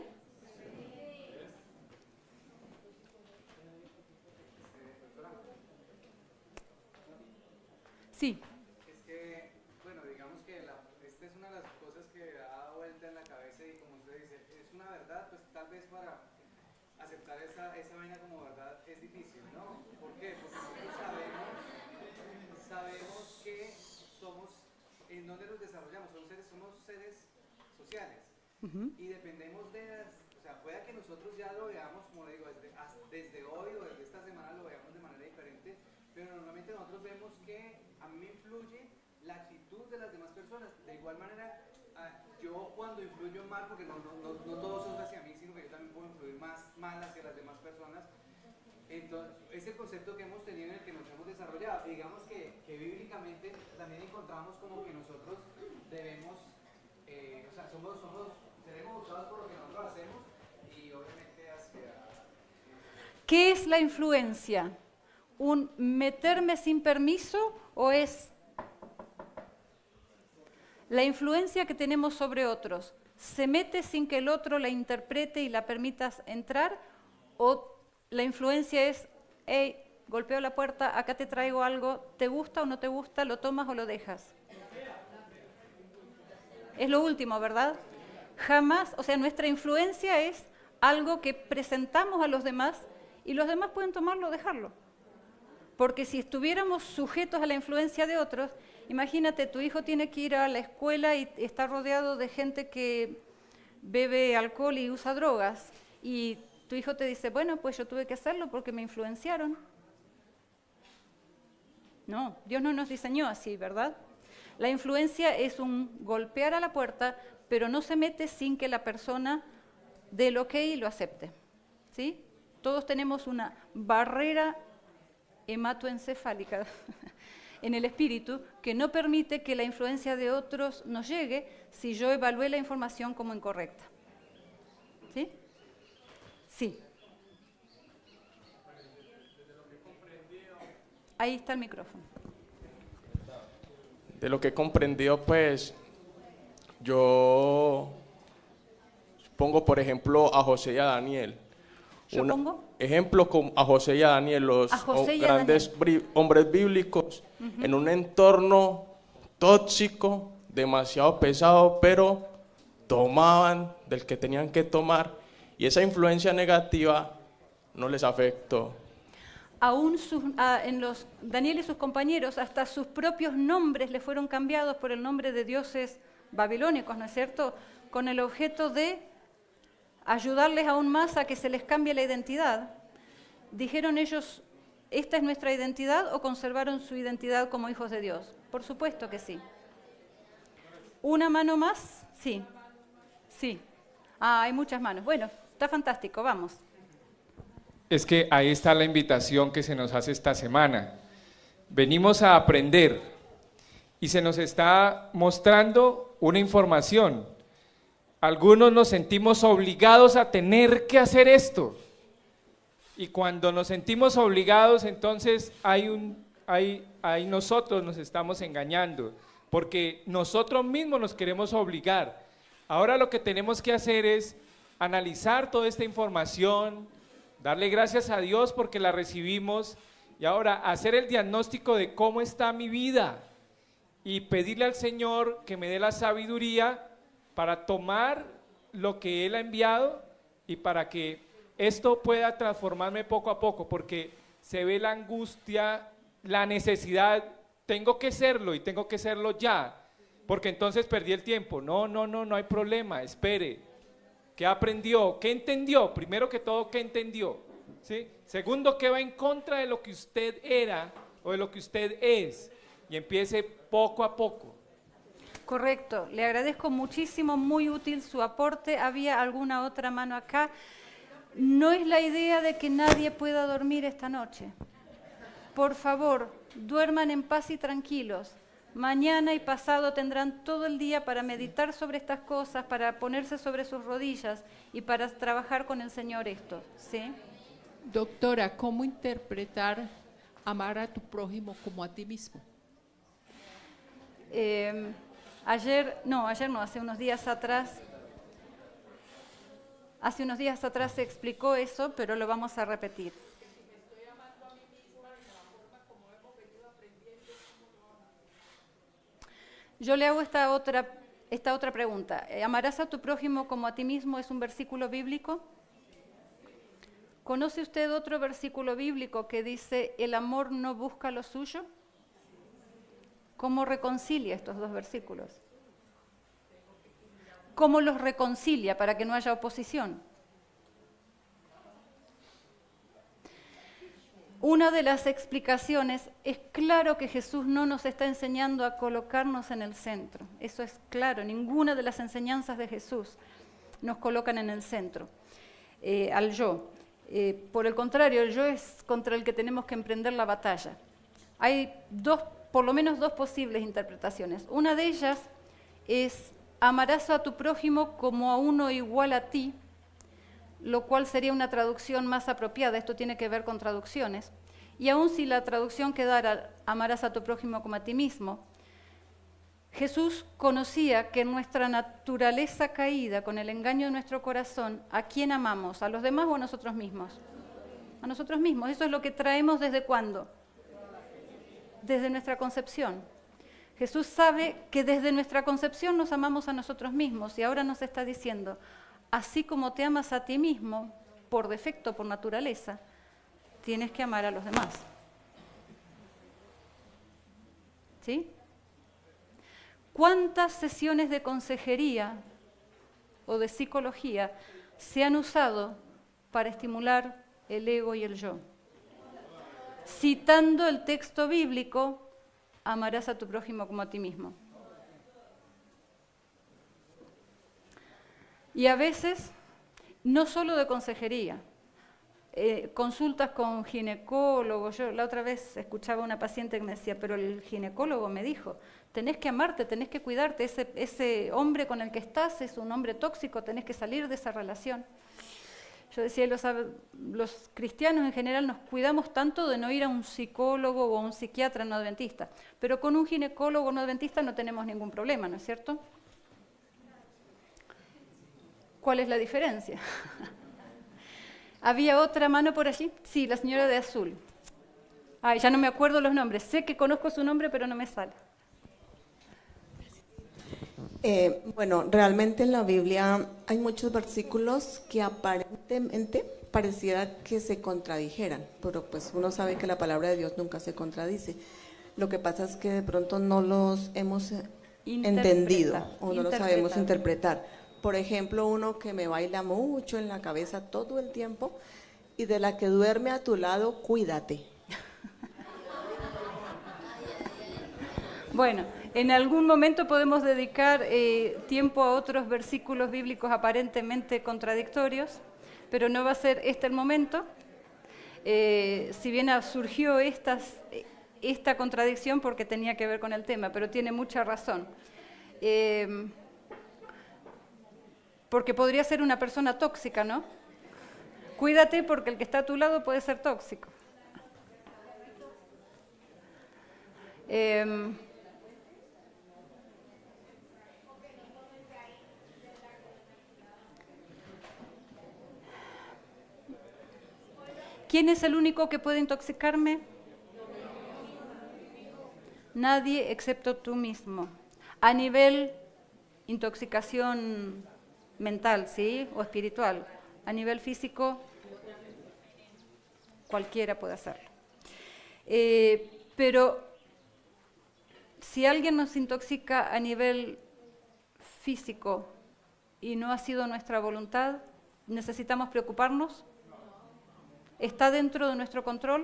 Sí. Es que, bueno, digamos que la, esta es una de las cosas que ha dado vuelta en la cabeza y como usted dice, es una verdad, pues tal vez para aceptar esa, esa vaina como verdad es difícil, ¿no? ¿Por qué? Porque nosotros sabemos, sabemos que somos, en dónde nos desarrollamos, somos seres, somos seres sociales. Uh-huh. Y dependemos de las, o sea, pueda que nosotros ya lo veamos, como le digo, desde, desde hoy o desde esta semana lo veamos de manera diferente, pero normalmente nosotros vemos que a mí me influye la actitud de las demás personas. De igual manera, yo cuando influyo mal, porque no, no, no, no todos son hacia mí, sino que yo también puedo influir más mal hacia las demás personas. Entonces, es el concepto que hemos tenido en el que nos hemos desarrollado. Y digamos que, que bíblicamente también encontramos como que nosotros debemos, eh, o sea, somos, somos, seremos usados por lo que nosotros hacemos y obviamente hacia... ¿Qué es la influencia? ¿Un meterme sin permiso o es la influencia que tenemos sobre otros? ¿Se mete sin que el otro la interprete y la permitas entrar? ¿O la influencia es, hey, golpeo la puerta, acá te traigo algo, ¿te gusta o no te gusta? ¿Lo tomas o lo dejas? Es lo último, ¿verdad? Jamás, o sea, nuestra influencia es algo que presentamos a los demás y los demás pueden tomarlo o dejarlo. Porque si estuviéramos sujetos a la influencia de otros, imagínate, tu hijo tiene que ir a la escuela y está rodeado de gente que bebe alcohol y usa drogas, y tu hijo te dice, bueno, pues yo tuve que hacerlo porque me influenciaron. No, Dios no nos diseñó así, ¿verdad? La influencia es un golpear a la puerta, pero no se mete sin que la persona dé el ok y lo acepte, ¿sí? Todos tenemos una barrera hematoencefálica en el espíritu que no permite que la influencia de otros nos llegue si yo evalué la información como incorrecta. ¿Sí? Sí. Ahí está el micrófono. De lo que he comprendido, pues, yo pongo, por ejemplo, a José y a Daniel. ¿Yo Una, pongo? Ejemplo con a José y a Daniel, los a José y a grandes Daniel. hombres bíblicos, uh-huh. en un entorno tóxico, demasiado pesado, pero tomaban del que tenían que tomar y esa influencia negativa no les afectó. Aún sus, ah, en los Daniel y sus compañeros, hasta sus propios nombres le fueron cambiados por el nombre de dioses babilónicos, ¿no es cierto? Con el objeto de ayudarles aún más a que se les cambie la identidad. ¿Dijeron ellos, esta es nuestra identidad, o conservaron su identidad como hijos de Dios? Por supuesto que sí. ¿Una mano más? Sí. Sí. Ah, hay muchas manos. Bueno, está fantástico, vamos. Es que ahí está la invitación que se nos hace esta semana. Venimos a aprender y se nos está mostrando una información. Algunos nos sentimos obligados a tener que hacer esto. Y cuando nos sentimos obligados, entonces hay un, hay, hay nosotros nos estamos engañando. porque nosotros mismos nos queremos obligar. Ahora lo que tenemos que hacer es analizar toda esta información, darle gracias a Dios porque la recibimos y ahora hacer el diagnóstico de cómo está mi vida y pedirle al Señor que me dé la sabiduría para tomar lo que Él ha enviado y para que esto pueda transformarme poco a poco, porque se ve la angustia, la necesidad, tengo que serlo y tengo que serlo ya, porque entonces perdí el tiempo. No, no, no, no hay problema, espere. ¿Qué aprendió? ¿Qué entendió? Primero que todo, ¿qué entendió? ¿Sí? Segundo, ¿qué va en contra de lo que usted era o de lo que usted es? Y empiece poco a poco. Correcto, le agradezco muchísimo, muy útil su aporte. ¿Había alguna otra mano acá? No es la idea de que nadie pueda dormir esta noche. Por favor, duerman en paz y tranquilos. Mañana y pasado tendrán todo el día para meditar sobre estas cosas, para ponerse sobre sus rodillas y para trabajar con el Señor esto, ¿sí? Doctora, ¿cómo interpretar amar a tu prójimo como a ti mismo? Eh, ayer, no, ayer no, hace unos días atrás, hace unos días atrás se explicó eso, pero lo vamos a repetir. Yo le hago esta otra, esta otra pregunta. ¿Amarás a tu prójimo como a ti mismo es un versículo bíblico? ¿Conoce usted otro versículo bíblico que dice, el amor no busca lo suyo? ¿Cómo reconcilia estos dos versículos? ¿Cómo los reconcilia para que no haya oposición? Una de las explicaciones es claro que Jesús no nos está enseñando a colocarnos en el centro. Eso es claro, ninguna de las enseñanzas de Jesús nos colocan en el centro, eh, al yo. Eh, por el contrario, el yo es contra el que tenemos que emprender la batalla. Hay dos, por lo menos dos posibles interpretaciones. Una de ellas es, amarás a tu prójimo como a uno igual a ti, lo cual sería una traducción más apropiada. Esto tiene que ver con traducciones. Y aun si la traducción quedara, amarás a tu prójimo como a ti mismo, Jesús conocía que en nuestra naturaleza caída, con el engaño de nuestro corazón, ¿a quién amamos? ¿A los demás o a nosotros mismos? A nosotros mismos. Eso es lo que traemos ¿desde cuándo? Desde nuestra concepción. Jesús sabe que desde nuestra concepción nos amamos a nosotros mismos y ahora nos está diciendo, así como te amas a ti mismo, por defecto, por naturaleza, tienes que amar a los demás. ¿Sí? ¿Cuántas sesiones de consejería o de psicología se han usado para estimular el ego y el yo? Citando el texto bíblico, amarás a tu prójimo como a ti mismo. Y a veces, no solo de consejería, eh, consultas con ginecólogos. Yo la otra vez escuchaba a una paciente que me decía, pero el ginecólogo me dijo, tenés que amarte, tenés que cuidarte, ese, ese hombre con el que estás es un hombre tóxico, tenés que salir de esa relación. Yo decía, los, los cristianos en general nos cuidamos tanto de no ir a un psicólogo o a un psiquiatra no adventista, pero con un ginecólogo no adventista no tenemos ningún problema, ¿no es cierto? ¿Cuál es la diferencia? ¿Había otra mano por allí? Sí, la señora de azul. Ay, ya no me acuerdo los nombres. Sé que conozco su nombre, pero no me sale. Eh, bueno, realmente en la Biblia hay muchos versículos que aparentemente pareciera que se contradijeran, pero pues uno sabe que la palabra de Dios nunca se contradice. Lo que pasa es que de pronto no los hemos entendido o no los sabemos interpretar. Por ejemplo, uno que me baila mucho en la cabeza todo el tiempo y de la que duerme a tu lado, cuídate. Bueno, en algún momento podemos dedicar eh, tiempo a otros versículos bíblicos aparentemente contradictorios, pero no va a ser este el momento. Eh, si bien surgió estas, esta contradicción porque tenía que ver con el tema, pero tiene mucha razón. Eh, porque podría ser una persona tóxica, ¿no? Cuídate porque el que está a tu lado puede ser tóxico. Eh, ¿Quién es el único que puede intoxicarme? Nadie excepto tú mismo. A nivel intoxicación mental, ¿sí? O espiritual. A nivel físico, cualquiera puede hacerlo. Eh, pero si alguien nos intoxica a nivel físico y no ha sido nuestra voluntad, ¿necesitamos preocuparnos? ¿Está dentro de nuestro control?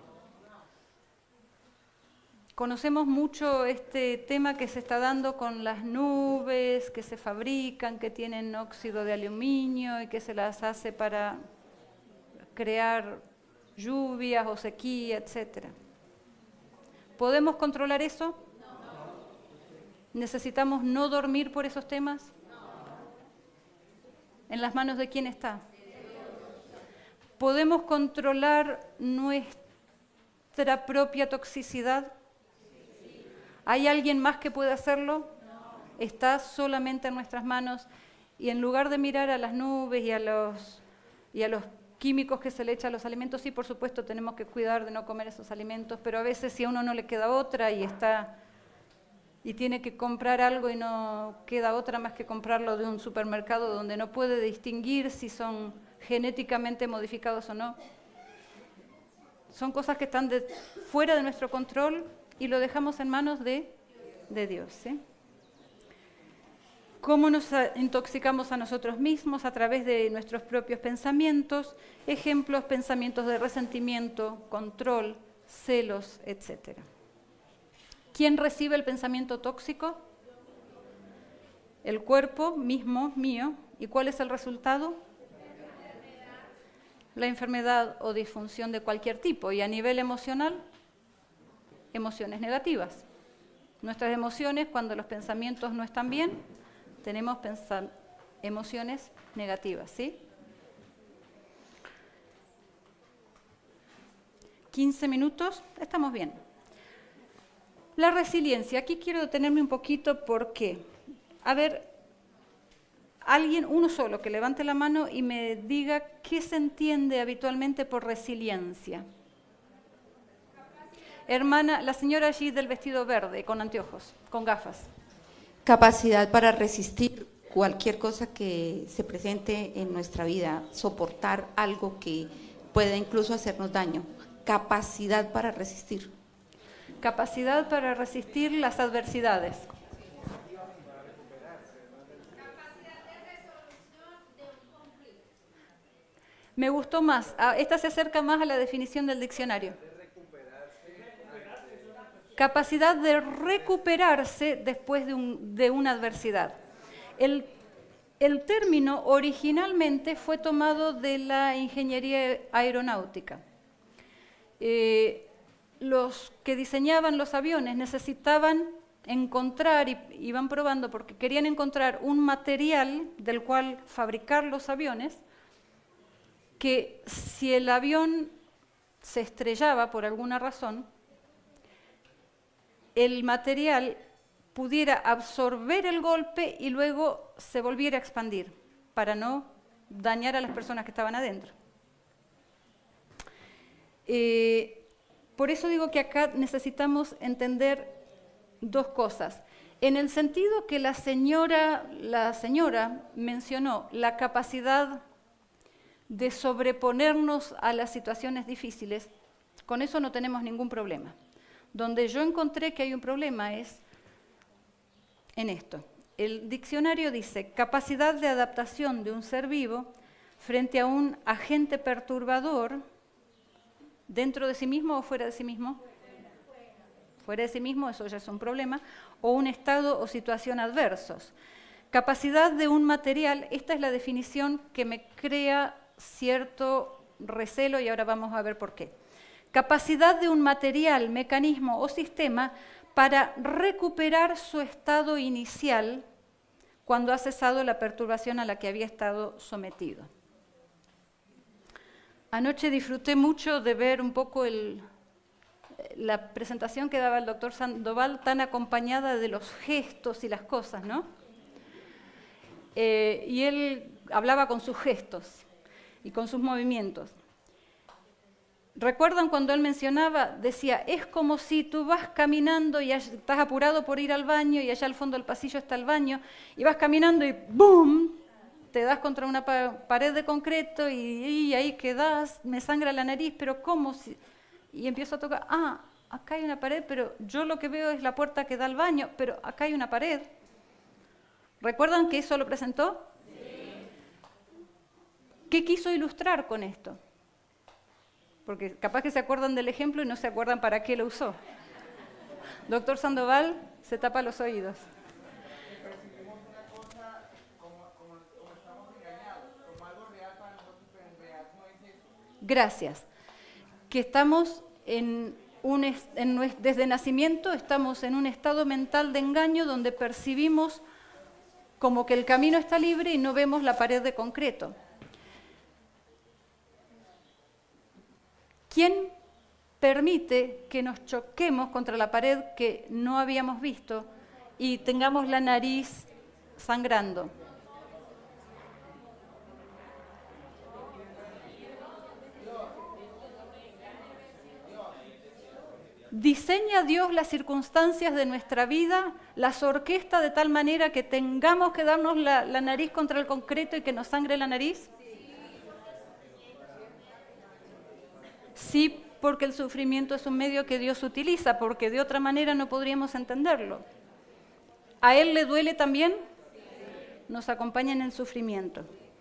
Conocemos mucho este tema que se está dando con las nubes que se fabrican, que tienen óxido de aluminio y que se las hace para crear lluvias o sequía, etcétera. ¿Podemos controlar eso? ¿Necesitamos no dormir por esos temas? ¿En las manos de quién está? ¿Podemos controlar nuestra propia toxicidad? ¿Hay alguien más que puede hacerlo? Está solamente en nuestras manos. Y en lugar de mirar a las nubes y a los, y a los químicos que se le echan a los alimentos, sí, por supuesto, tenemos que cuidar de no comer esos alimentos, pero a veces si a uno no le queda otra y está y tiene que comprar algo y no queda otra más que comprarlo de un supermercado donde no puede distinguir si son genéticamente modificados o no. Son cosas que están de, fuera de nuestro control y lo dejamos en manos de, de Dios, ¿sí? ¿Cómo nos intoxicamos a nosotros mismos? A través de nuestros propios pensamientos, ejemplos, pensamientos de resentimiento, control, celos, etcétera. ¿Quién recibe el pensamiento tóxico? El cuerpo mismo, mío. ¿Y cuál es el resultado? La enfermedad o disfunción de cualquier tipo. Y a nivel emocional, emociones negativas. Nuestras emociones, cuando los pensamientos no están bien, tenemos emociones negativas, ¿sí? quince minutos, estamos bien. La resiliencia, aquí quiero detenerme un poquito porque, a ver, alguien, uno solo, que levante la mano y me diga qué se entiende habitualmente por resiliencia. Hermana, la señora allí del vestido verde, con anteojos, con gafas. Capacidad para resistir cualquier cosa que se presente en nuestra vida, soportar algo que pueda incluso hacernos daño. Capacidad para resistir. Capacidad para resistir las adversidades. Me gustó más. Esta se acerca más a la definición del diccionario. Capacidad de recuperarse después de, un, de una adversidad. El, el término originalmente fue tomado de la ingeniería aeronáutica. Eh, los que diseñaban los aviones necesitaban encontrar, y iban probando porque querían encontrar un material del cual fabricar los aviones, que si el avión se estrellaba por alguna razón, el material pudiera absorber el golpe y luego se volviera a expandir para no dañar a las personas que estaban adentro. Eh, por eso digo que acá necesitamos entender dos cosas. En el sentido que la señora, la señora mencionó la capacidad de sobreponernos a las situaciones difíciles, con eso no tenemos ningún problema. Donde yo encontré que hay un problema es en esto. El diccionario dice capacidad de adaptación de un ser vivo frente a un agente perturbador dentro de sí mismo o fuera de sí mismo. Fuera de sí mismo, eso ya es un problema, o un estado o situación adversos. Capacidad de un material, esta es la definición que me crea cierto recelo y ahora vamos a ver por qué. Capacidad de un material, mecanismo o sistema para recuperar su estado inicial cuando ha cesado la perturbación a la que había estado sometido. Anoche disfruté mucho de ver un poco el, la presentación que daba el doctor Sandoval, tan acompañada de los gestos y las cosas, ¿no? Eh, y él hablaba con sus gestos y con sus movimientos. ¿Recuerdan cuando él mencionaba? Decía, es como si tú vas caminando y estás apurado por ir al baño y allá al fondo del pasillo está el baño y vas caminando y ¡boom! Te das contra una pa pared de concreto y, y ahí quedas, me sangra la nariz, pero ¿cómo? Si... Y empiezo a tocar, ah, acá hay una pared, pero yo lo que veo es la puerta que da al baño, pero acá hay una pared. ¿Recuerdan que eso lo presentó? Sí. ¿Qué quiso ilustrar con esto? Porque capaz que se acuerdan del ejemplo y no se acuerdan para qué lo usó. Doctor Sandoval se tapa los oídos. Gracias. Que estamos en un, en, desde nacimiento estamos en un estado mental de engaño donde percibimos como que el camino está libre y no vemos la pared de concreto. ¿Quién permite que nos choquemos contra la pared que no habíamos visto y tengamos la nariz sangrando? ¿Diseña Dios las circunstancias de nuestra vida, las orquesta de tal manera que tengamos que darnos la, la nariz contra el concreto y que nos sangre la nariz? Sí, porque el sufrimiento es un medio que Dios utiliza, porque de otra manera no podríamos entenderlo. ¿A Él le duele también? Nos acompaña en el sufrimiento.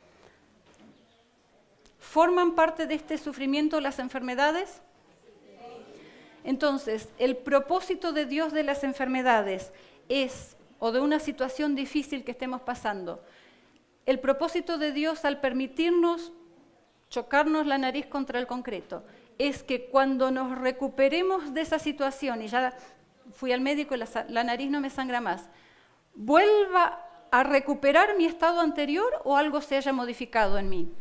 ¿Forman parte de este sufrimiento las enfermedades? Entonces, el propósito de Dios de las enfermedades es, o de una situación difícil que estemos pasando, el propósito de Dios al permitirnos chocarnos la nariz contra el concreto, es que cuando nos recuperemos de esa situación, y ya fui al médico y la, la nariz no me sangra más, ¿vuelva a recuperar mi estado anterior o algo se haya modificado en mí?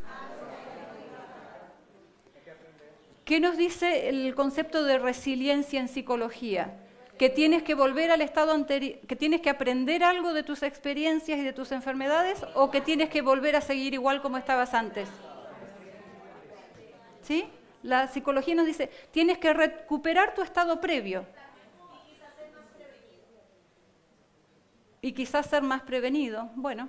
¿Qué nos dice el concepto de resiliencia en psicología? Que tienes que volver al estado anterior, que tienes que aprender algo de tus experiencias y de tus enfermedades, o que tienes que volver a seguir igual como estabas antes. ¿Sí? La psicología nos dice, tienes que recuperar tu estado previo. Y quizás ser más prevenido. Bueno.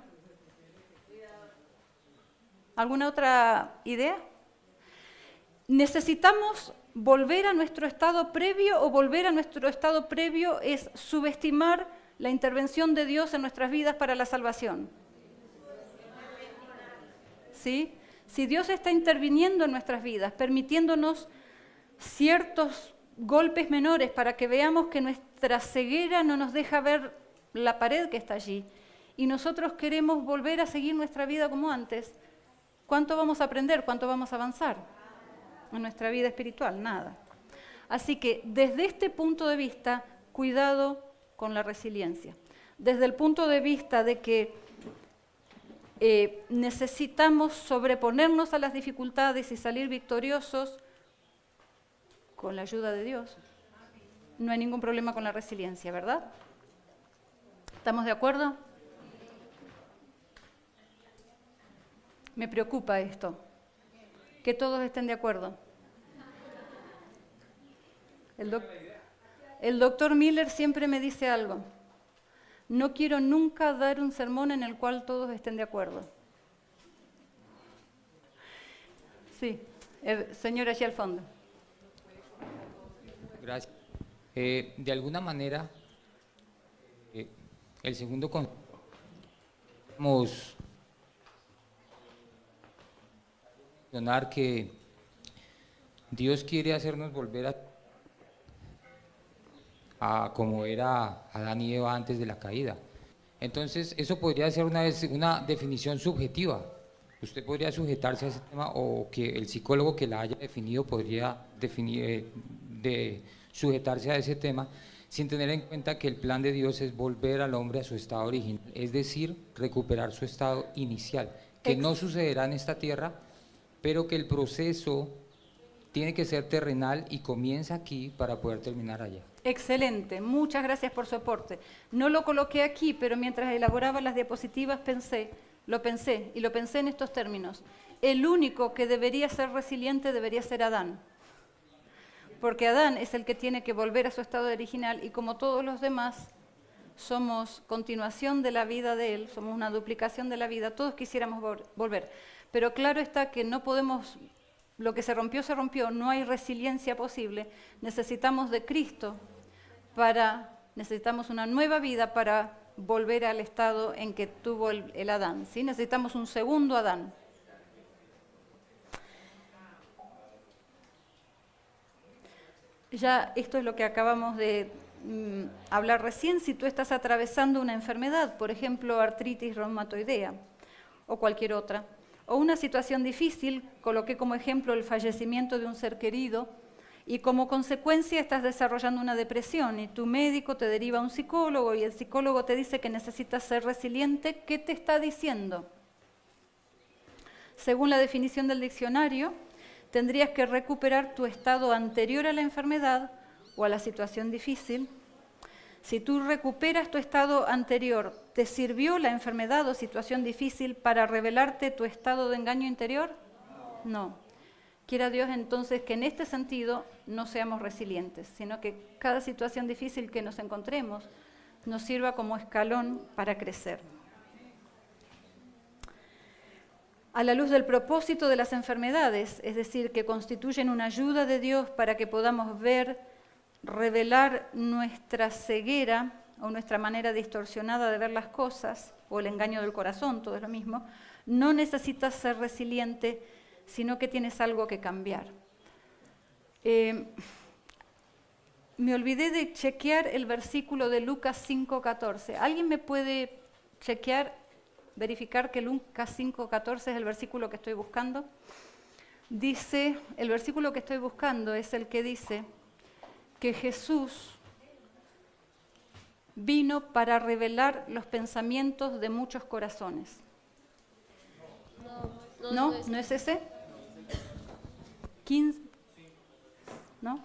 ¿Alguna otra idea? ¿Necesitamos volver a nuestro estado previo o volver a nuestro estado previo es subestimar la intervención de Dios en nuestras vidas para la salvación? ¿Sí? Si Dios está interviniendo en nuestras vidas, permitiéndonos ciertos golpes menores para que veamos que nuestra ceguera no nos deja ver la pared que está allí, y nosotros queremos volver a seguir nuestra vida como antes, ¿cuánto vamos a aprender? ¿Cuánto vamos a avanzar en nuestra vida espiritual? Nada. Así que desde este punto de vista, cuidado con la resiliencia. Desde el punto de vista de que eh, necesitamos sobreponernos a las dificultades y salir victoriosos con la ayuda de Dios. No hay ningún problema con la resiliencia, ¿verdad? ¿Estamos de acuerdo? Me preocupa esto. Que todos estén de acuerdo. El, doc el doctor Miller siempre me dice algo. No quiero nunca dar un sermón en el cual todos estén de acuerdo. Sí, el señor allí al fondo. Gracias. Eh, de alguna manera, eh, el segundo con hemos mencionar que Dios quiere hacernos volver a, a como era Adán y Eva antes de la caída. Entonces, eso podría ser una, una definición subjetiva. Usted podría sujetarse a ese tema, o que el psicólogo que la haya definido podría definir, eh, de sujetarse a ese tema, sin tener en cuenta que el plan de Dios es volver al hombre a su estado original, es decir, recuperar su estado inicial, que no sucederá en esta tierra, pero que el proceso tiene que ser terrenal y comienza aquí para poder terminar allá. Excelente, muchas gracias por su aporte. No lo coloqué aquí, pero mientras elaboraba las diapositivas pensé, lo pensé, y lo pensé en estos términos. El único que debería ser resiliente debería ser Adán. porque Adán es el que tiene que volver a su estado original y como todos los demás somos continuación de la vida de él, somos una duplicación de la vida, todos quisiéramos vol- volver. Pero claro está que no podemos, lo que se rompió, se rompió, no hay resiliencia posible, necesitamos de Cristo para, necesitamos una nueva vida para volver al estado en que tuvo el, el Adán, ¿sí? Necesitamos un segundo Adán. Ya esto es lo que acabamos de mm, hablar recién. Si tú estás atravesando una enfermedad, por ejemplo, artritis reumatoidea o cualquier otra, o una situación difícil, coloqué como ejemplo el fallecimiento de un ser querido, y como consecuencia estás desarrollando una depresión y tu médico te deriva a un psicólogo y el psicólogo te dice que necesitas ser resiliente, ¿qué te está diciendo? Según la definición del diccionario, tendrías que recuperar tu estado anterior a la enfermedad o a la situación difícil. Si tú recuperas tu estado anterior, ¿te sirvió la enfermedad o situación difícil para revelarte tu estado de engaño interior? No. Quiera Dios entonces que en este sentido no seamos resilientes, sino que cada situación difícil que nos encontremos nos sirva como escalón para crecer. A la luz del propósito de las enfermedades, es decir, que constituyen una ayuda de Dios para que podamos ver, revelar nuestra ceguera o nuestra manera distorsionada de ver las cosas, o el engaño del corazón, todo es lo mismo, no necesitas ser resiliente, sino que tienes algo que cambiar. Eh, me olvidé de chequear el versículo de Lucas cinco catorce. ¿Alguien me puede chequear, verificar que Lucas cinco catorce es el versículo que estoy buscando? Dice, el versículo que estoy buscando es el que dice que Jesús vino para revelar los pensamientos de muchos corazones. No, ¿No? no es, ¿No es ese? quince. ¿No?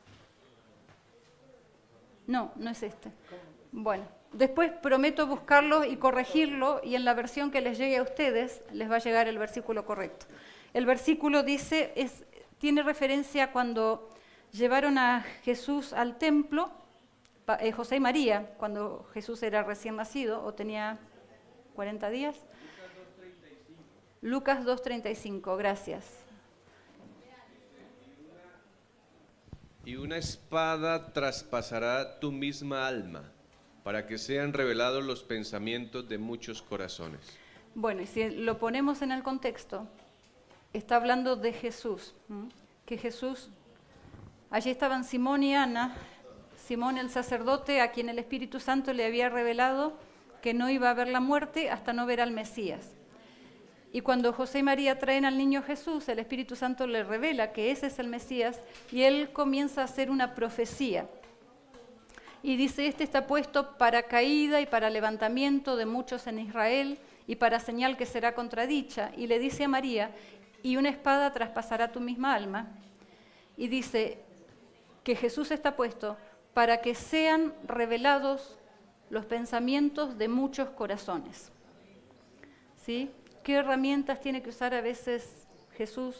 No, no es este. Bueno, después prometo buscarlo y corregirlo y en la versión que les llegue a ustedes les va a llegar el versículo correcto. El versículo dice, es, tiene referencia a cuando llevaron a Jesús al templo, eh, José y María, cuando Jesús era recién nacido o tenía cuarenta días. Lucas dos treinta y cinco, gracias. Y una espada traspasará tu misma alma, para que sean revelados los pensamientos de muchos corazones. Bueno, y si lo ponemos en el contexto, está hablando de Jesús, ¿m? que Jesús, allí estaban Simón y Ana, Simón el sacerdote a quien el Espíritu Santo le había revelado que no iba a ver la muerte hasta no ver al Mesías. Y cuando José y María traen al niño Jesús, el Espíritu Santo le revela que ese es el Mesías y él comienza a hacer una profecía. Y dice, este está puesto para caída y para levantamiento de muchos en Israel y para señal que será contradicha. Y le dice a María, y una espada traspasará tu misma alma. Y dice que Jesús está puesto para que sean revelados los pensamientos de muchos corazones. ¿Sí? ¿Qué herramientas tiene que usar a veces Jesús?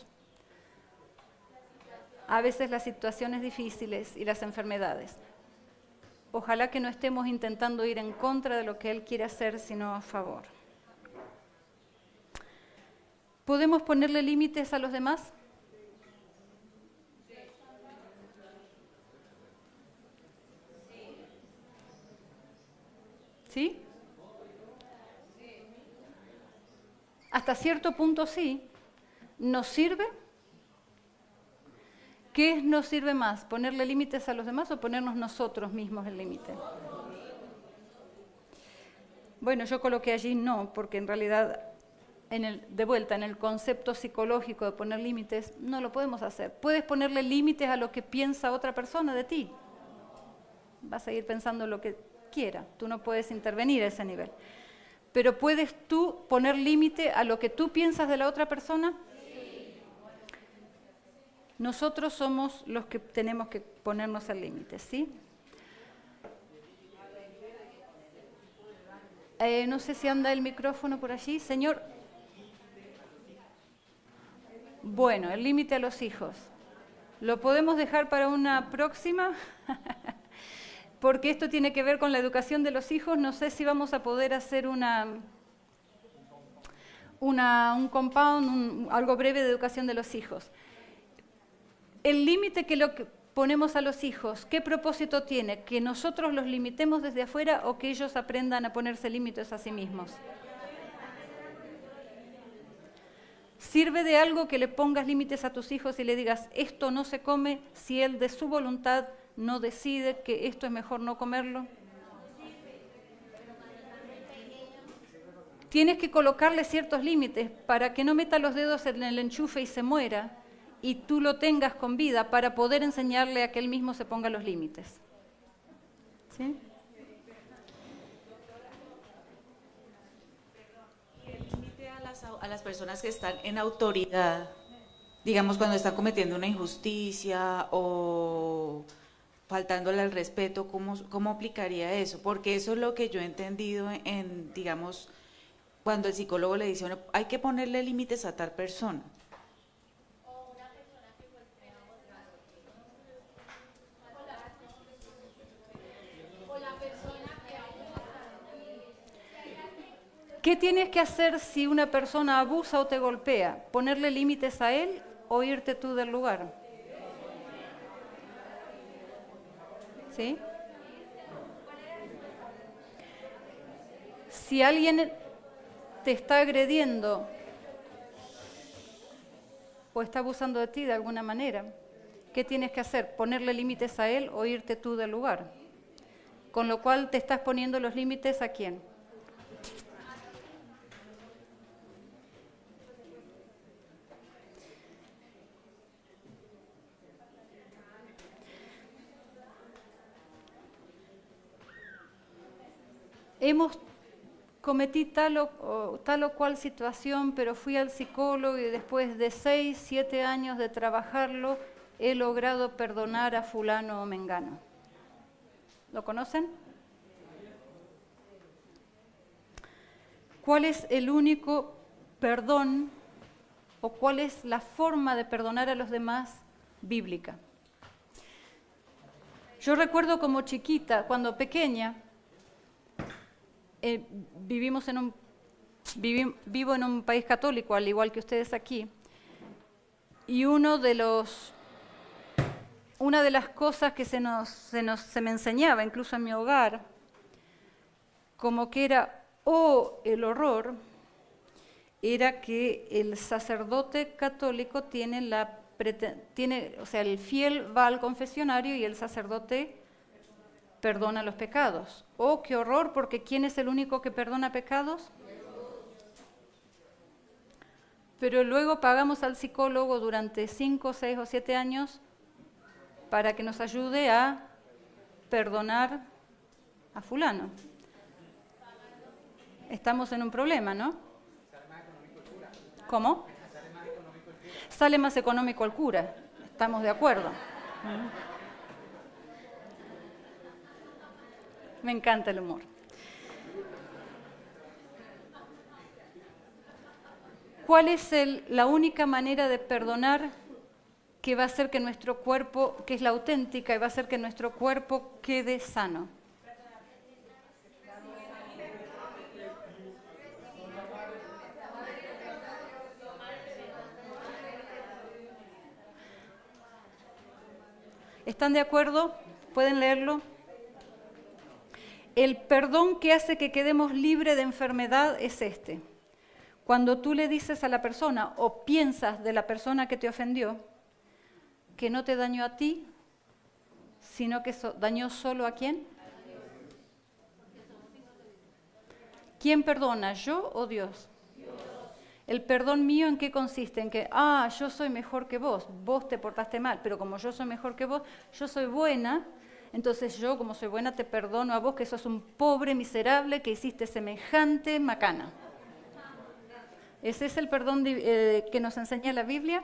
A veces las situaciones difíciles y las enfermedades. Ojalá que no estemos intentando ir en contra de lo que Él quiere hacer, sino a favor. ¿Podemos ponerle límites a los demás? ¿Sí? Hasta cierto punto sí. ¿Nos sirve? ¿Qué nos sirve más? ¿Ponerle límites a los demás o ponernos nosotros mismos el límite? Bueno, yo coloqué allí no, porque en realidad, en el, de vuelta, en el concepto psicológico de poner límites, no lo podemos hacer. Puedes ponerle límites a lo que piensa otra persona de ti. Va a seguir pensando lo que quiera. Tú no puedes intervenir a ese nivel. Pero ¿puedes tú poner límite a lo que tú piensas de la otra persona? Sí. Nosotros somos los que tenemos que ponernos el límite, ¿sí? Eh, no sé si anda el micrófono por allí. Señor. Bueno, el límite a los hijos. Lo podemos dejar para una próxima, porque esto tiene que ver con la educación de los hijos. No sé si vamos a poder hacer una, una, un compound, un, algo breve de educación de los hijos. El límite que lo que ponemos a los hijos, ¿qué propósito tiene? ¿Que nosotros los limitemos desde afuera o que ellos aprendan a ponerse límites a sí mismos? ¿Sirve de algo que le pongas límites a tus hijos y le digas, esto no se come, si él de su voluntad no decide que esto es mejor no comerlo? Tienes que colocarle ciertos límites para que no meta los dedos en el enchufe y se muera, y tú lo tengas con vida para poder enseñarle a que él mismo se ponga los límites. ¿Sí? A las personas que están en autoridad, digamos cuando están cometiendo una injusticia o faltándole al respeto, ¿cómo, cómo aplicaría eso? Porque eso es lo que yo he entendido en, en, digamos, cuando el psicólogo le dice, bueno, hay que ponerle límites a tal persona. ¿Qué tienes que hacer si una persona abusa o te golpea? ¿Ponerle límites a él o irte tú del lugar? ¿Sí? Si alguien te está agrediendo o está abusando de ti de alguna manera, ¿qué tienes que hacer? ¿Ponerle límites a él o irte tú del lugar? Con lo cual te estás poniendo los límites ¿a quién? Hemos cometí tal o, o, tal o cual situación, pero fui al psicólogo y después de seis, siete años de trabajarlo, he logrado perdonar a fulano o mengano. ¿Lo conocen? ¿Cuál es el único perdón o cuál es la forma de perdonar a los demás bíblica? Yo recuerdo como chiquita, cuando pequeña, Eh, vivimos en un, vivi, vivo en un país católico, al igual que ustedes aquí, y uno de los, una de las cosas que se, nos, se, nos, se me enseñaba, incluso en mi hogar, como que era, oh, el horror, era que el sacerdote católico tiene la, tiene, o sea, el fiel va al confesionario y el sacerdote perdona los pecados. Oh, qué horror, porque ¿quién es el único que perdona pecados? Pero luego pagamos al psicólogo durante cinco, seis o siete años para que nos ayude a perdonar a fulano. Estamos en un problema, ¿no? ¿Cómo? Sale más económico el cura. Estamos de acuerdo. Me encanta el humor. ¿Cuál es el, la única manera de perdonar que va a hacer que nuestro cuerpo, que es la auténtica, y va a hacer que nuestro cuerpo quede sano? ¿Están de acuerdo? ¿Pueden leerlo? El perdón que hace que quedemos libres de enfermedad es este. Cuando tú le dices a la persona o piensas de la persona que te ofendió que no te dañó a ti, sino que so- dañó solo a quién. ¿Quién perdona, yo o Dios? El perdón mío, ¿en qué consiste? En que, ah, yo soy mejor que vos, vos te portaste mal, pero como yo soy mejor que vos, yo soy buena. Entonces yo, como soy buena, te perdono a vos que sos un pobre miserable que hiciste semejante macana. ¿Ese es el perdón eh, que nos enseña la Biblia?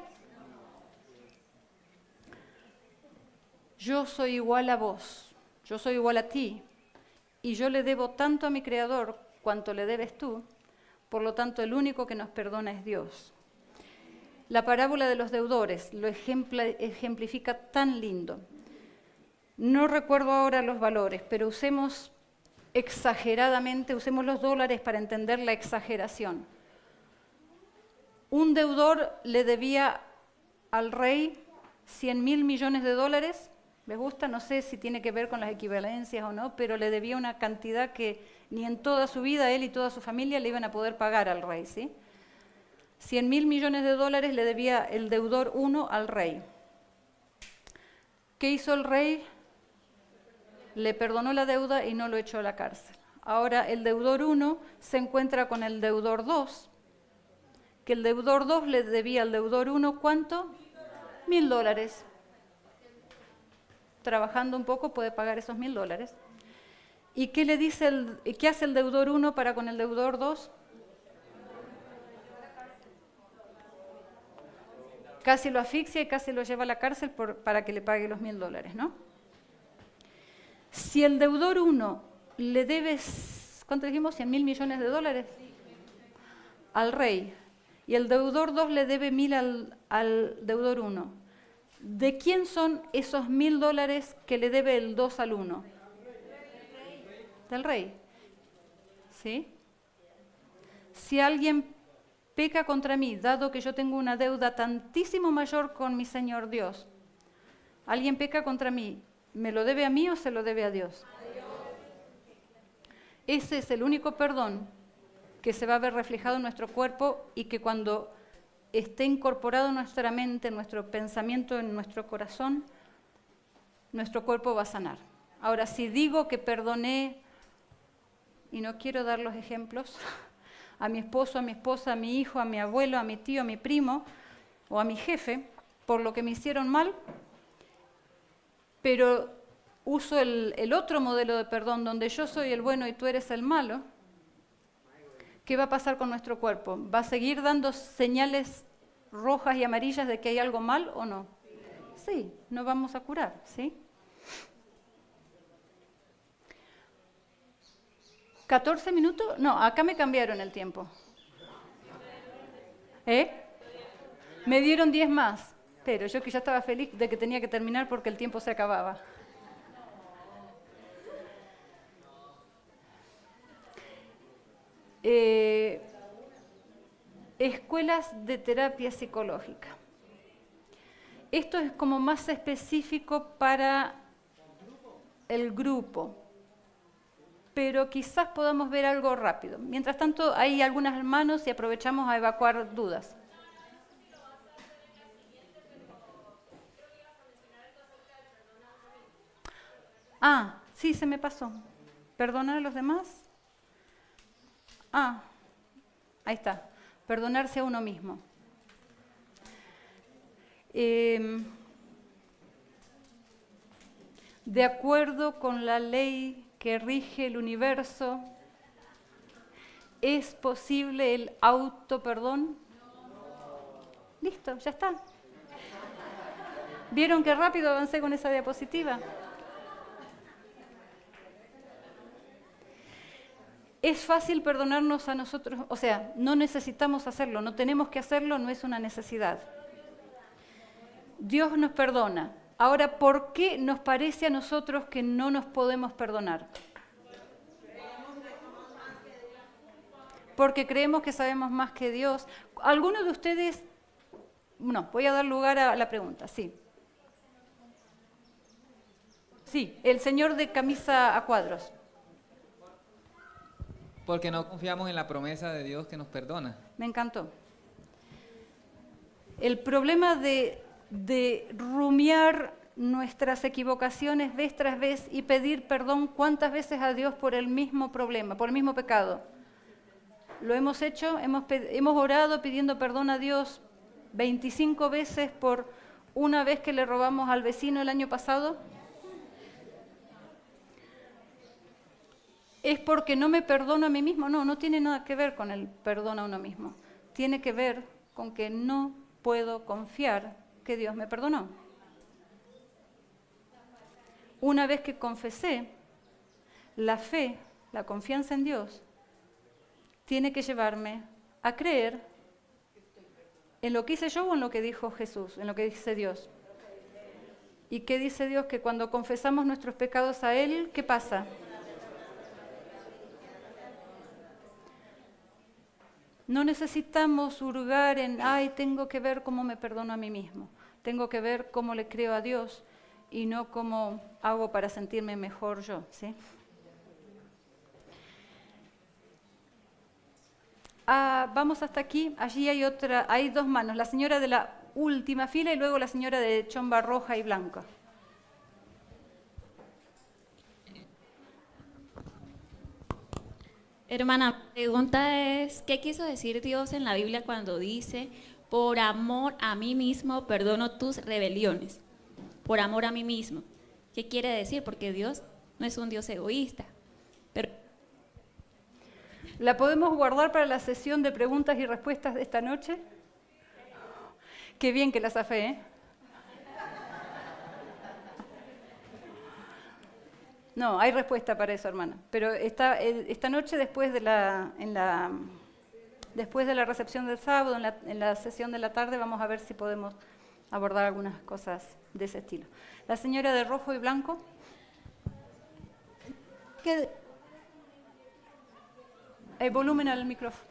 Yo soy igual a vos, yo soy igual a ti, y yo le debo tanto a mi Creador cuanto le debes tú, por lo tanto el único que nos perdona es Dios. La parábola de los deudores lo ejemplifica tan lindo. No recuerdo ahora los valores, pero usemos exageradamente, usemos los dólares para entender la exageración. Un deudor le debía al rey cien mil millones de dólares. ¿Les gusta? No sé si tiene que ver con las equivalencias o no, pero le debía una cantidad que ni en toda su vida él y toda su familia le iban a poder pagar al rey, ¿sí? cien mil millones de dólares le debía el deudor uno al rey. ¿Qué hizo el rey? Le perdonó la deuda y no lo echó a la cárcel. Ahora el deudor uno se encuentra con el deudor dos, que el deudor dos le debía al deudor uno, ¿cuánto? Mil dólares. Trabajando un poco puede pagar esos mil dólares. ¿Y qué le dice el, qué hace el deudor uno para con el deudor dos? Casi lo asfixia y casi lo lleva a la cárcel por, para que le pague los mil dólares, ¿no? Si el deudor uno le debe, ¿cuánto dijimos? cien mil millones de dólares al rey, y el deudor dos le debe mil al, al deudor uno. ¿De quién son esos mil dólares que le debe el dos al uno? Del rey. ¿Sí? Si alguien peca contra mí, dado que yo tengo una deuda tantísimo mayor con mi Señor Dios, alguien peca contra mí, ¿me lo debe a mí o se lo debe a Dios? Ese es el único perdón que se va a ver reflejado en nuestro cuerpo y que cuando esté incorporado en nuestra mente, en nuestro pensamiento, en nuestro corazón, nuestro cuerpo va a sanar. Ahora, si digo que perdoné, y no quiero dar los ejemplos, a mi esposo, a mi esposa, a mi hijo, a mi abuelo, a mi tío, a mi primo o a mi jefe, por lo que me hicieron mal, pero uso el, el otro modelo de perdón, donde yo soy el bueno y tú eres el malo, ¿qué va a pasar con nuestro cuerpo? ¿Va a seguir dando señales rojas y amarillas de que hay algo mal o no? Sí, no vamos a curar, ¿sí? ¿catorce minutos? No, acá me cambiaron el tiempo. ¿Eh? Me dieron diez más, pero yo que ya estaba feliz de que tenía que terminar porque el tiempo se acababa. Eh, escuelas de terapia psicológica. Esto es como más específico para el grupo, pero quizás podamos ver algo rápido. Mientras tanto, hay algunas manos y aprovechamos a evacuar dudas. Ah, sí, se me pasó. ¿Perdonar a los demás? Ah, ahí está. Perdonarse a uno mismo. Eh, de acuerdo con la ley que rige el universo, ¿es posible el autoperdón? Listo, ya está. ¿Vieron qué rápido avancé con esa diapositiva? Es fácil perdonarnos a nosotros, o sea, no necesitamos hacerlo, no tenemos que hacerlo, no es una necesidad. Dios nos perdona. Ahora, ¿por qué nos parece a nosotros que no nos podemos perdonar? Porque creemos que sabemos más que Dios. ¿Alguno de ustedes? No, voy a dar lugar a la pregunta, sí. Sí, el señor de camisa a cuadros. Porque no confiamos en la promesa de Dios que nos perdona. Me encantó. El problema de, de rumiar nuestras equivocaciones vez tras vez y pedir perdón cuántas veces a Dios por el mismo problema, por el mismo pecado. ¿Lo hemos hecho? ¿Hemos, hemos orado pidiendo perdón a Dios veinticinco veces por una vez que le robamos al vecino el año pasado? ¿Es porque no me perdono a mí mismo? No, no tiene nada que ver con el perdón a uno mismo. Tiene que ver con que no puedo confiar que Dios me perdonó. Una vez que confesé, la fe, la confianza en Dios, tiene que llevarme a creer ¿En lo que hice yo o en lo que dijo Jesús? En lo que dice Dios. ¿Y qué dice Dios? Que cuando confesamos nuestros pecados a Él, ¿qué pasa? No necesitamos hurgar en, ay, tengo que ver cómo me perdono a mí mismo. Tengo que ver cómo le creo a Dios y no cómo hago para sentirme mejor yo, ¿sí? Ah, vamos hasta aquí. Allí hay otra, hay dos manos. La señora de la última fila y luego la señora de chomba roja y blanca. Hermana, la pregunta es, ¿qué quiso decir Dios en la Biblia cuando dice, por amor a mí mismo perdono tus rebeliones? Por amor a mí mismo. ¿Qué quiere decir? Porque Dios no es un Dios egoísta. Pero... ¿La podemos guardar para la sesión de preguntas y respuestas de esta noche? Qué bien que la zafé, ¿eh? No, hay respuesta para eso, hermana. Pero esta, esta noche, después de la, en la, después de la recepción del sábado, en la, en la sesión de la tarde, vamos a ver si podemos abordar algunas cosas de ese estilo. La señora de rojo y blanco. ¿Qué? Hay volumen al micrófono.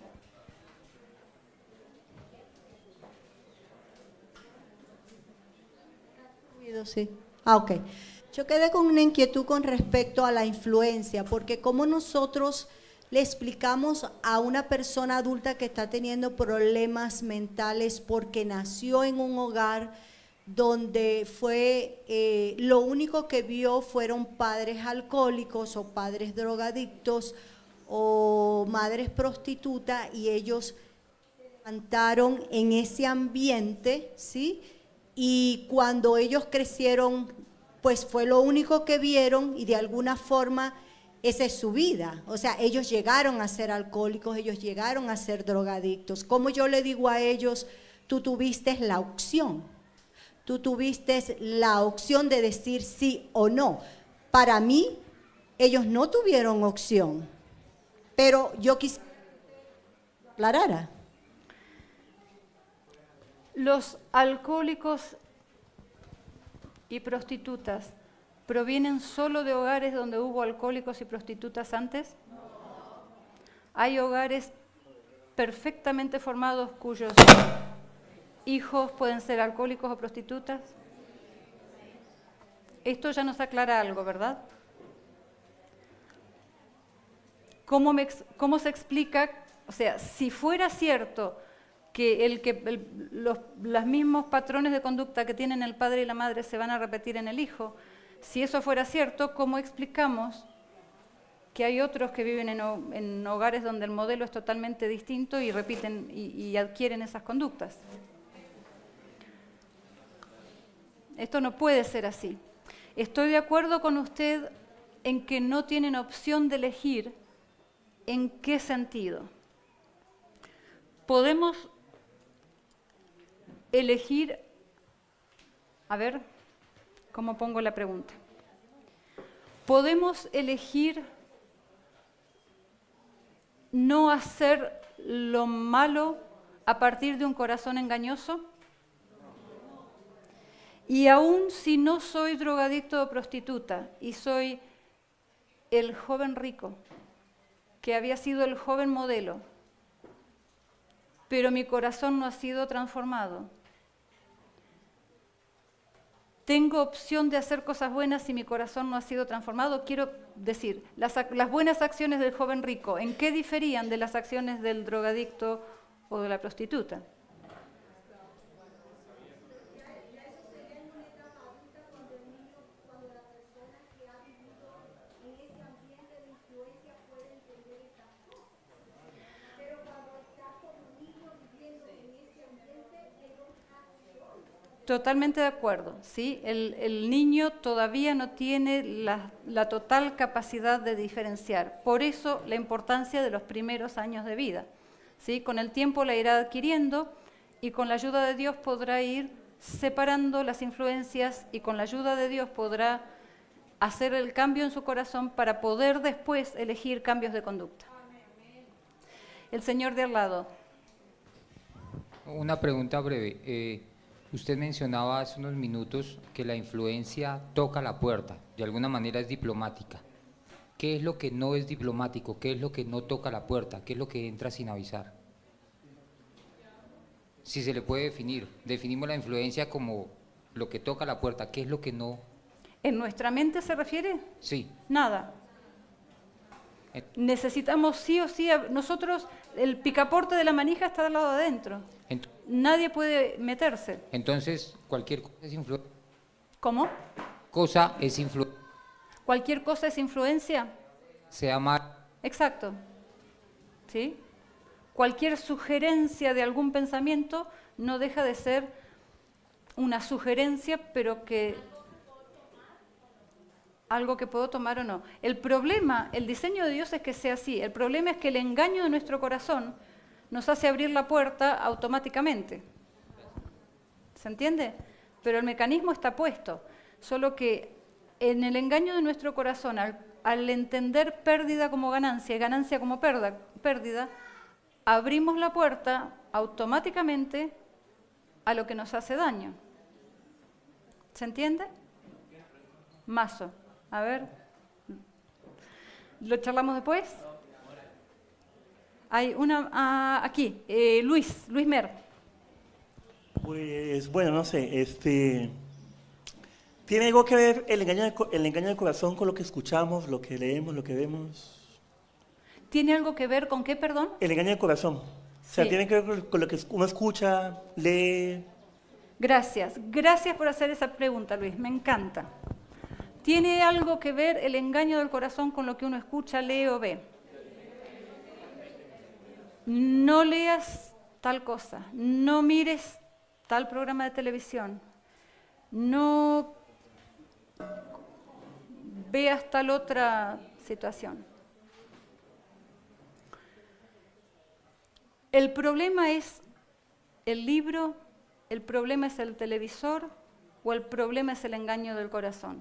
Sí. Ah, ok. Yo quedé con una inquietud con respecto a la influencia, porque cómo nosotros le explicamos a una persona adulta que está teniendo problemas mentales porque nació en un hogar donde fue, eh, lo único que vio fueron padres alcohólicos o padres drogadictos o madres prostitutas, y ellos se levantaron en ese ambiente, ¿sí? Y cuando ellos crecieron, pues fue lo único que vieron y de alguna forma esa es su vida. O sea, ellos llegaron a ser alcohólicos, ellos llegaron a ser drogadictos. Como yo le digo a ellos, tú tuviste la opción, tú tuviste la opción de decir sí o no. Para mí, ellos no tuvieron opción, pero yo quisiera que aclarara. Los alcohólicos y prostitutas provienen solo de hogares donde hubo alcohólicos y prostitutas antes. Hay hogares perfectamente formados cuyos hijos pueden ser alcohólicos o prostitutas. Esto ya nos aclara algo, ¿verdad? ¿Cómo, me, cómo se explica? O sea, si fuera cierto que, el, que el, los, los mismos patrones de conducta que tienen el padre y la madre se van a repetir en el hijo, si eso fuera cierto, ¿cómo explicamos que hay otros que viven en, en hogares donde el modelo es totalmente distinto y repiten y, y adquieren esas conductas? Esto no puede ser así. Estoy de acuerdo con usted en que no tienen opción de elegir en qué sentido. Podemos elegir, a ver, ¿cómo pongo la pregunta? ¿Podemos elegir no hacer lo malo a partir de un corazón engañoso? Y aún si no soy drogadicto o prostituta y soy el joven rico, que había sido el joven modelo, pero mi corazón no ha sido transformado, ¿tengo opción de hacer cosas buenas si mi corazón no ha sido transformado? Quiero decir, las, las buenas acciones del joven rico, ¿en qué diferían de las acciones del drogadicto o de la prostituta? Totalmente de acuerdo, ¿sí? El, el niño todavía no tiene la, la total capacidad de diferenciar. Por eso la importancia de los primeros años de vida, ¿sí? Con el tiempo la irá adquiriendo y con la ayuda de Dios podrá ir separando las influencias y con la ayuda de Dios podrá hacer el cambio en su corazón para poder después elegir cambios de conducta. El señor de al lado. Una pregunta breve. Eh, usted mencionaba hace unos minutos que la influencia toca la puerta, de alguna manera es diplomática. ¿Qué es lo que no es diplomático? ¿Qué es lo que no toca la puerta? ¿Qué es lo que entra sin avisar? Si se le puede definir, definimos la influencia como lo que toca la puerta, ¿qué es lo que no? ¿En nuestra mente se refiere? Sí. Nada. Necesitamos sí o sí, nosotros, el picaporte de la manija está al lado de adentro. Ent Nadie puede meterse. Entonces, cualquier cosa es influencia. ¿Cómo? Cosa es influencia. Cualquier cosa es influencia. Sea mal. Exacto. ¿Sí? Cualquier sugerencia de algún pensamiento no deja de ser una sugerencia, pero que algo que puedo tomar o no. El problema, el diseño de Dios es que sea así. El problema es que el engaño de nuestro corazón nos hace abrir la puerta automáticamente. ¿Se entiende? Pero el mecanismo está puesto. Solo que en el engaño de nuestro corazón, al, al entender pérdida como ganancia y ganancia como perda, pérdida, abrimos la puerta automáticamente a lo que nos hace daño. ¿Se entiende? Mazo. A ver. ¿Lo charlamos después? Hay una ah, aquí, eh, Luis, Luis Mer. Pues bueno, no sé, este, ¿tiene algo que ver el engaño, de, el engaño del corazón con lo que escuchamos, lo que leemos, lo que vemos? ¿Tiene algo que ver con qué, perdón? El engaño del corazón. O sea, Sí. tiene que ver con lo que uno escucha, lee. Gracias, gracias por hacer esa pregunta, Luis, me encanta. ¿Tiene algo que ver el engaño del corazón con lo que uno escucha, lee o ve? No leas tal cosa, no mires tal programa de televisión, no veas tal otra situación. El problema es el libro, el problema es el televisor o el problema es el engaño del corazón.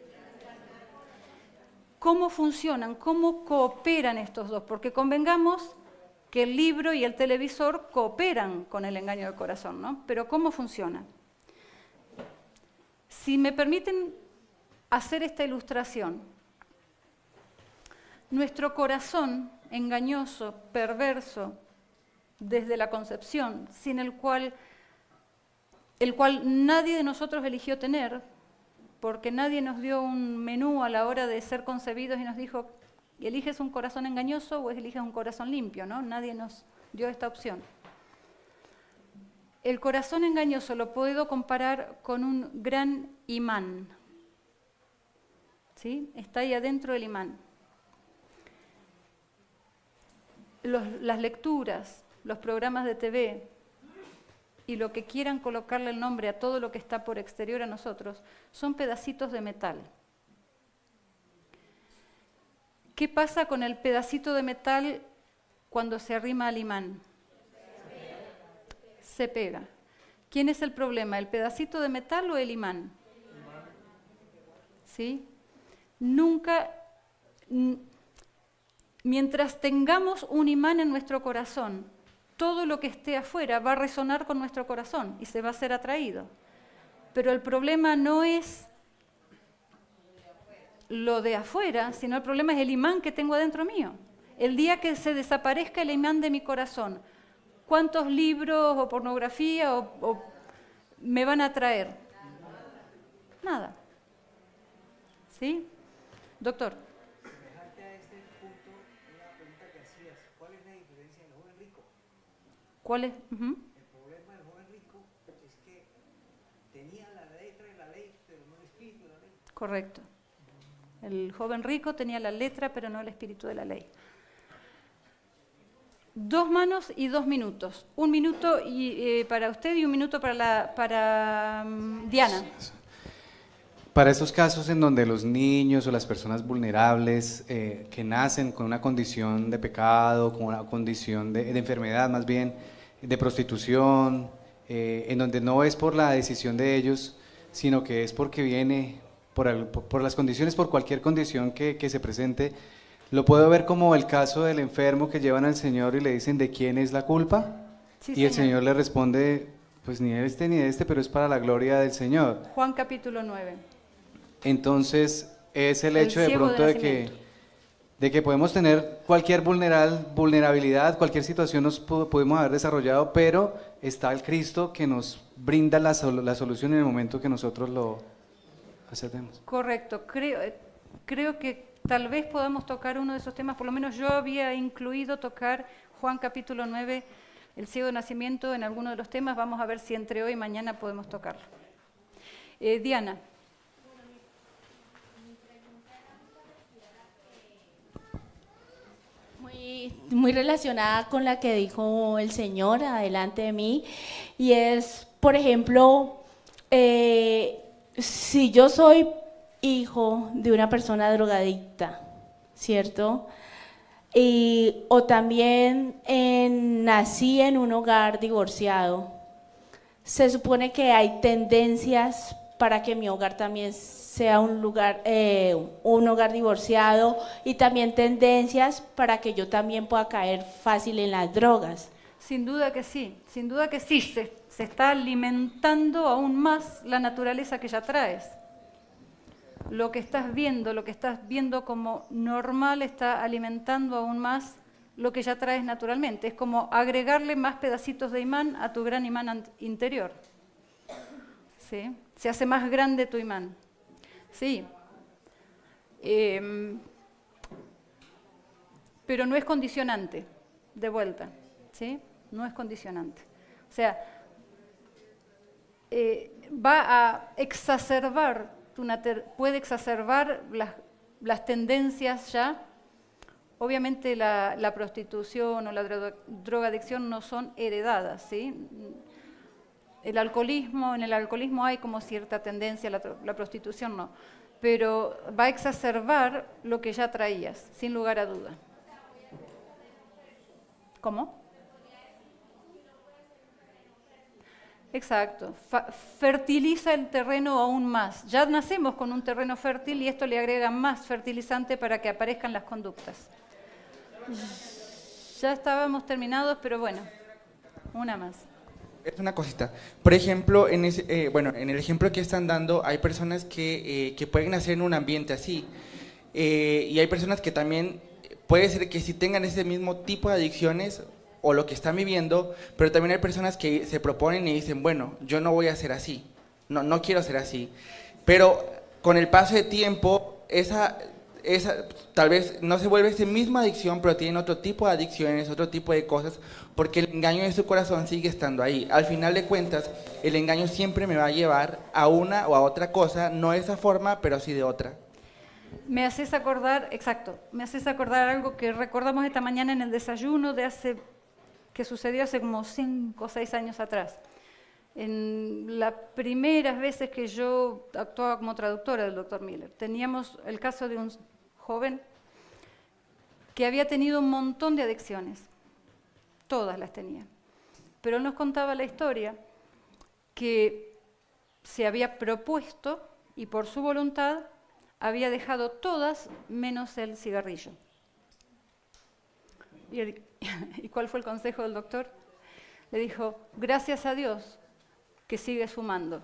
¿Cómo funcionan? ¿Cómo cooperan estos dos? Porque convengamos que el libro y el televisor cooperan con el engaño del corazón, ¿no? Pero ¿cómo funciona? Si me permiten hacer esta ilustración, nuestro corazón engañoso, perverso, desde la concepción, sin el cual, el cual nadie de nosotros eligió tener, porque nadie nos dio un menú a la hora de ser concebidos y nos dijo, ¿eliges un corazón engañoso o eliges un corazón limpio? ¿No? Nadie nos dio esta opción. El corazón engañoso lo puedo comparar con un gran imán. ¿Sí? Está ahí adentro del imán. Los, las lecturas, los programas de T V y lo que quieran colocarle el nombre a todo lo que está por exterior a nosotros, son pedacitos de metal. ¿Qué pasa con el pedacito de metal cuando se arrima al imán? Se pega. ¿Quién es el problema? ¿El pedacito de metal o el imán? ¿Sí? Nunca, mientras tengamos un imán en nuestro corazón, todo lo que esté afuera va a resonar con nuestro corazón y se va a ser atraído. Pero el problema no es lo de afuera, sino el problema es el imán que tengo adentro mío. El día que se desaparezca el imán de mi corazón, ¿cuántos libros o pornografía o, o me van a atraer? Nada. ¿Sí? Doctor. Semejante a este punto, una pregunta que hacías, ¿cuál es la diferencia del joven rico? ¿Cuál es? Uh-huh. El problema del joven rico es que tenía la letra de la ley, pero no el espíritu de la ley. Correcto. El joven rico tenía la letra, pero no el espíritu de la ley. Dos manos y dos minutos. Un minuto y, eh, para usted y un minuto para, la, para um, Diana. Para estos casos en donde los niños o las personas vulnerables eh, que nacen con una condición de pecado, con una condición de, de enfermedad más bien, de prostitución, eh, en donde no es por la decisión de ellos, sino que es porque viene por, el, por, por las condiciones, por cualquier condición que, que se presente, lo puedo ver como el caso del enfermo que llevan al Señor y le dicen ¿de quién es la culpa? Sí, y el señor. Señor le responde, pues ni de este ni de este, pero es para la gloria del Señor. Juan capítulo nueve. Entonces es el El hecho de ciego de pronto de que, nacimiento. de que podemos tener cualquier vulneral, vulnerabilidad, cualquier situación nos pu- pudimos haber desarrollado, pero está el Cristo que nos brinda la, sol- la solución en el momento que nosotros lo hacemos. Correcto, creo, eh, creo que tal vez podamos tocar uno de esos temas, por lo menos yo había incluido tocar Juan capítulo nueve, el ciego de nacimiento, en alguno de los temas. Vamos a ver si entre hoy y mañana podemos tocarlo. Eh, Diana. Muy, muy relacionada con la que dijo el Señor adelante de mí, y es, por ejemplo, eh, si yo soy hijo de una persona drogadicta, ¿cierto? Y, o también en, nací en un hogar divorciado, se supone que hay tendencias para que mi hogar también sea un lugar, eh, un hogar divorciado, y también tendencias para que yo también pueda caer fácil en las drogas. Sin duda que sí, sin duda que sí, se, se está alimentando aún más la naturaleza que ya traes. Lo que estás viendo, lo que estás viendo como normal está alimentando aún más lo que ya traes naturalmente. Es como agregarle más pedacitos de imán a tu gran imán interior. ¿Sí? Se hace más grande tu imán. Sí. Eh, pero no es condicionante, de vuelta. ¿Sí? No es condicionante. O sea, eh, va a exacerbar, tu nater- puede exacerbar las, las tendencias ya. Obviamente la, la prostitución o la dro- drogadicción no son heredadas, ¿sí? El alcoholismo, en el alcoholismo hay como cierta tendencia, la, la prostitución no, pero va a exacerbar lo que ya traías, sin lugar a duda. ¿Cómo? Exacto, Fa- fertiliza el terreno aún más. Ya nacemos con un terreno fértil y esto le agrega más fertilizante para que aparezcan las conductas. Ya estábamos terminados, pero bueno, una más. Es una cosita. Por ejemplo, en, ese, eh, bueno, en el ejemplo que están dando, hay personas que, eh, que pueden nacer en un ambiente así. Eh, y hay personas que también, puede ser que sí tengan ese mismo tipo de adicciones o lo que están viviendo, pero también hay personas que se proponen y dicen, bueno, yo no voy a ser así, no, no quiero ser así. Pero con el paso de tiempo, esa... Esa, tal vez no se vuelve esa misma adicción, pero tienen otro tipo de adicciones, otro tipo de cosas, porque el engaño de su corazón sigue estando ahí. Al final de cuentas, el engaño siempre me va a llevar a una o a otra cosa, no de esa forma, pero sí de otra. Me haces acordar, exacto, me haces acordar algo que recordamos esta mañana en el desayuno de hace, que sucedió hace como cinco o seis años atrás. En las primeras veces que yo actuaba como traductora del doctor Miller, teníamos el caso de un joven que había tenido un montón de adicciones, todas las tenía, pero él nos contaba la historia que se había propuesto y por su voluntad había dejado todas menos el cigarrillo. ¿Y, el, ¿y cuál fue el consejo del doctor? Le dijo, gracias a Dios que sigues fumando.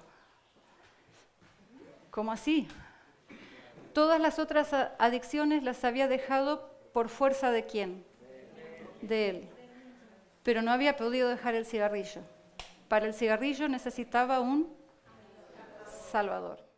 ¿Cómo así? Todas las otras adicciones las había dejado por fuerza de quién? De él. Pero no había podido dejar el cigarrillo. Para el cigarrillo necesitaba un salvador.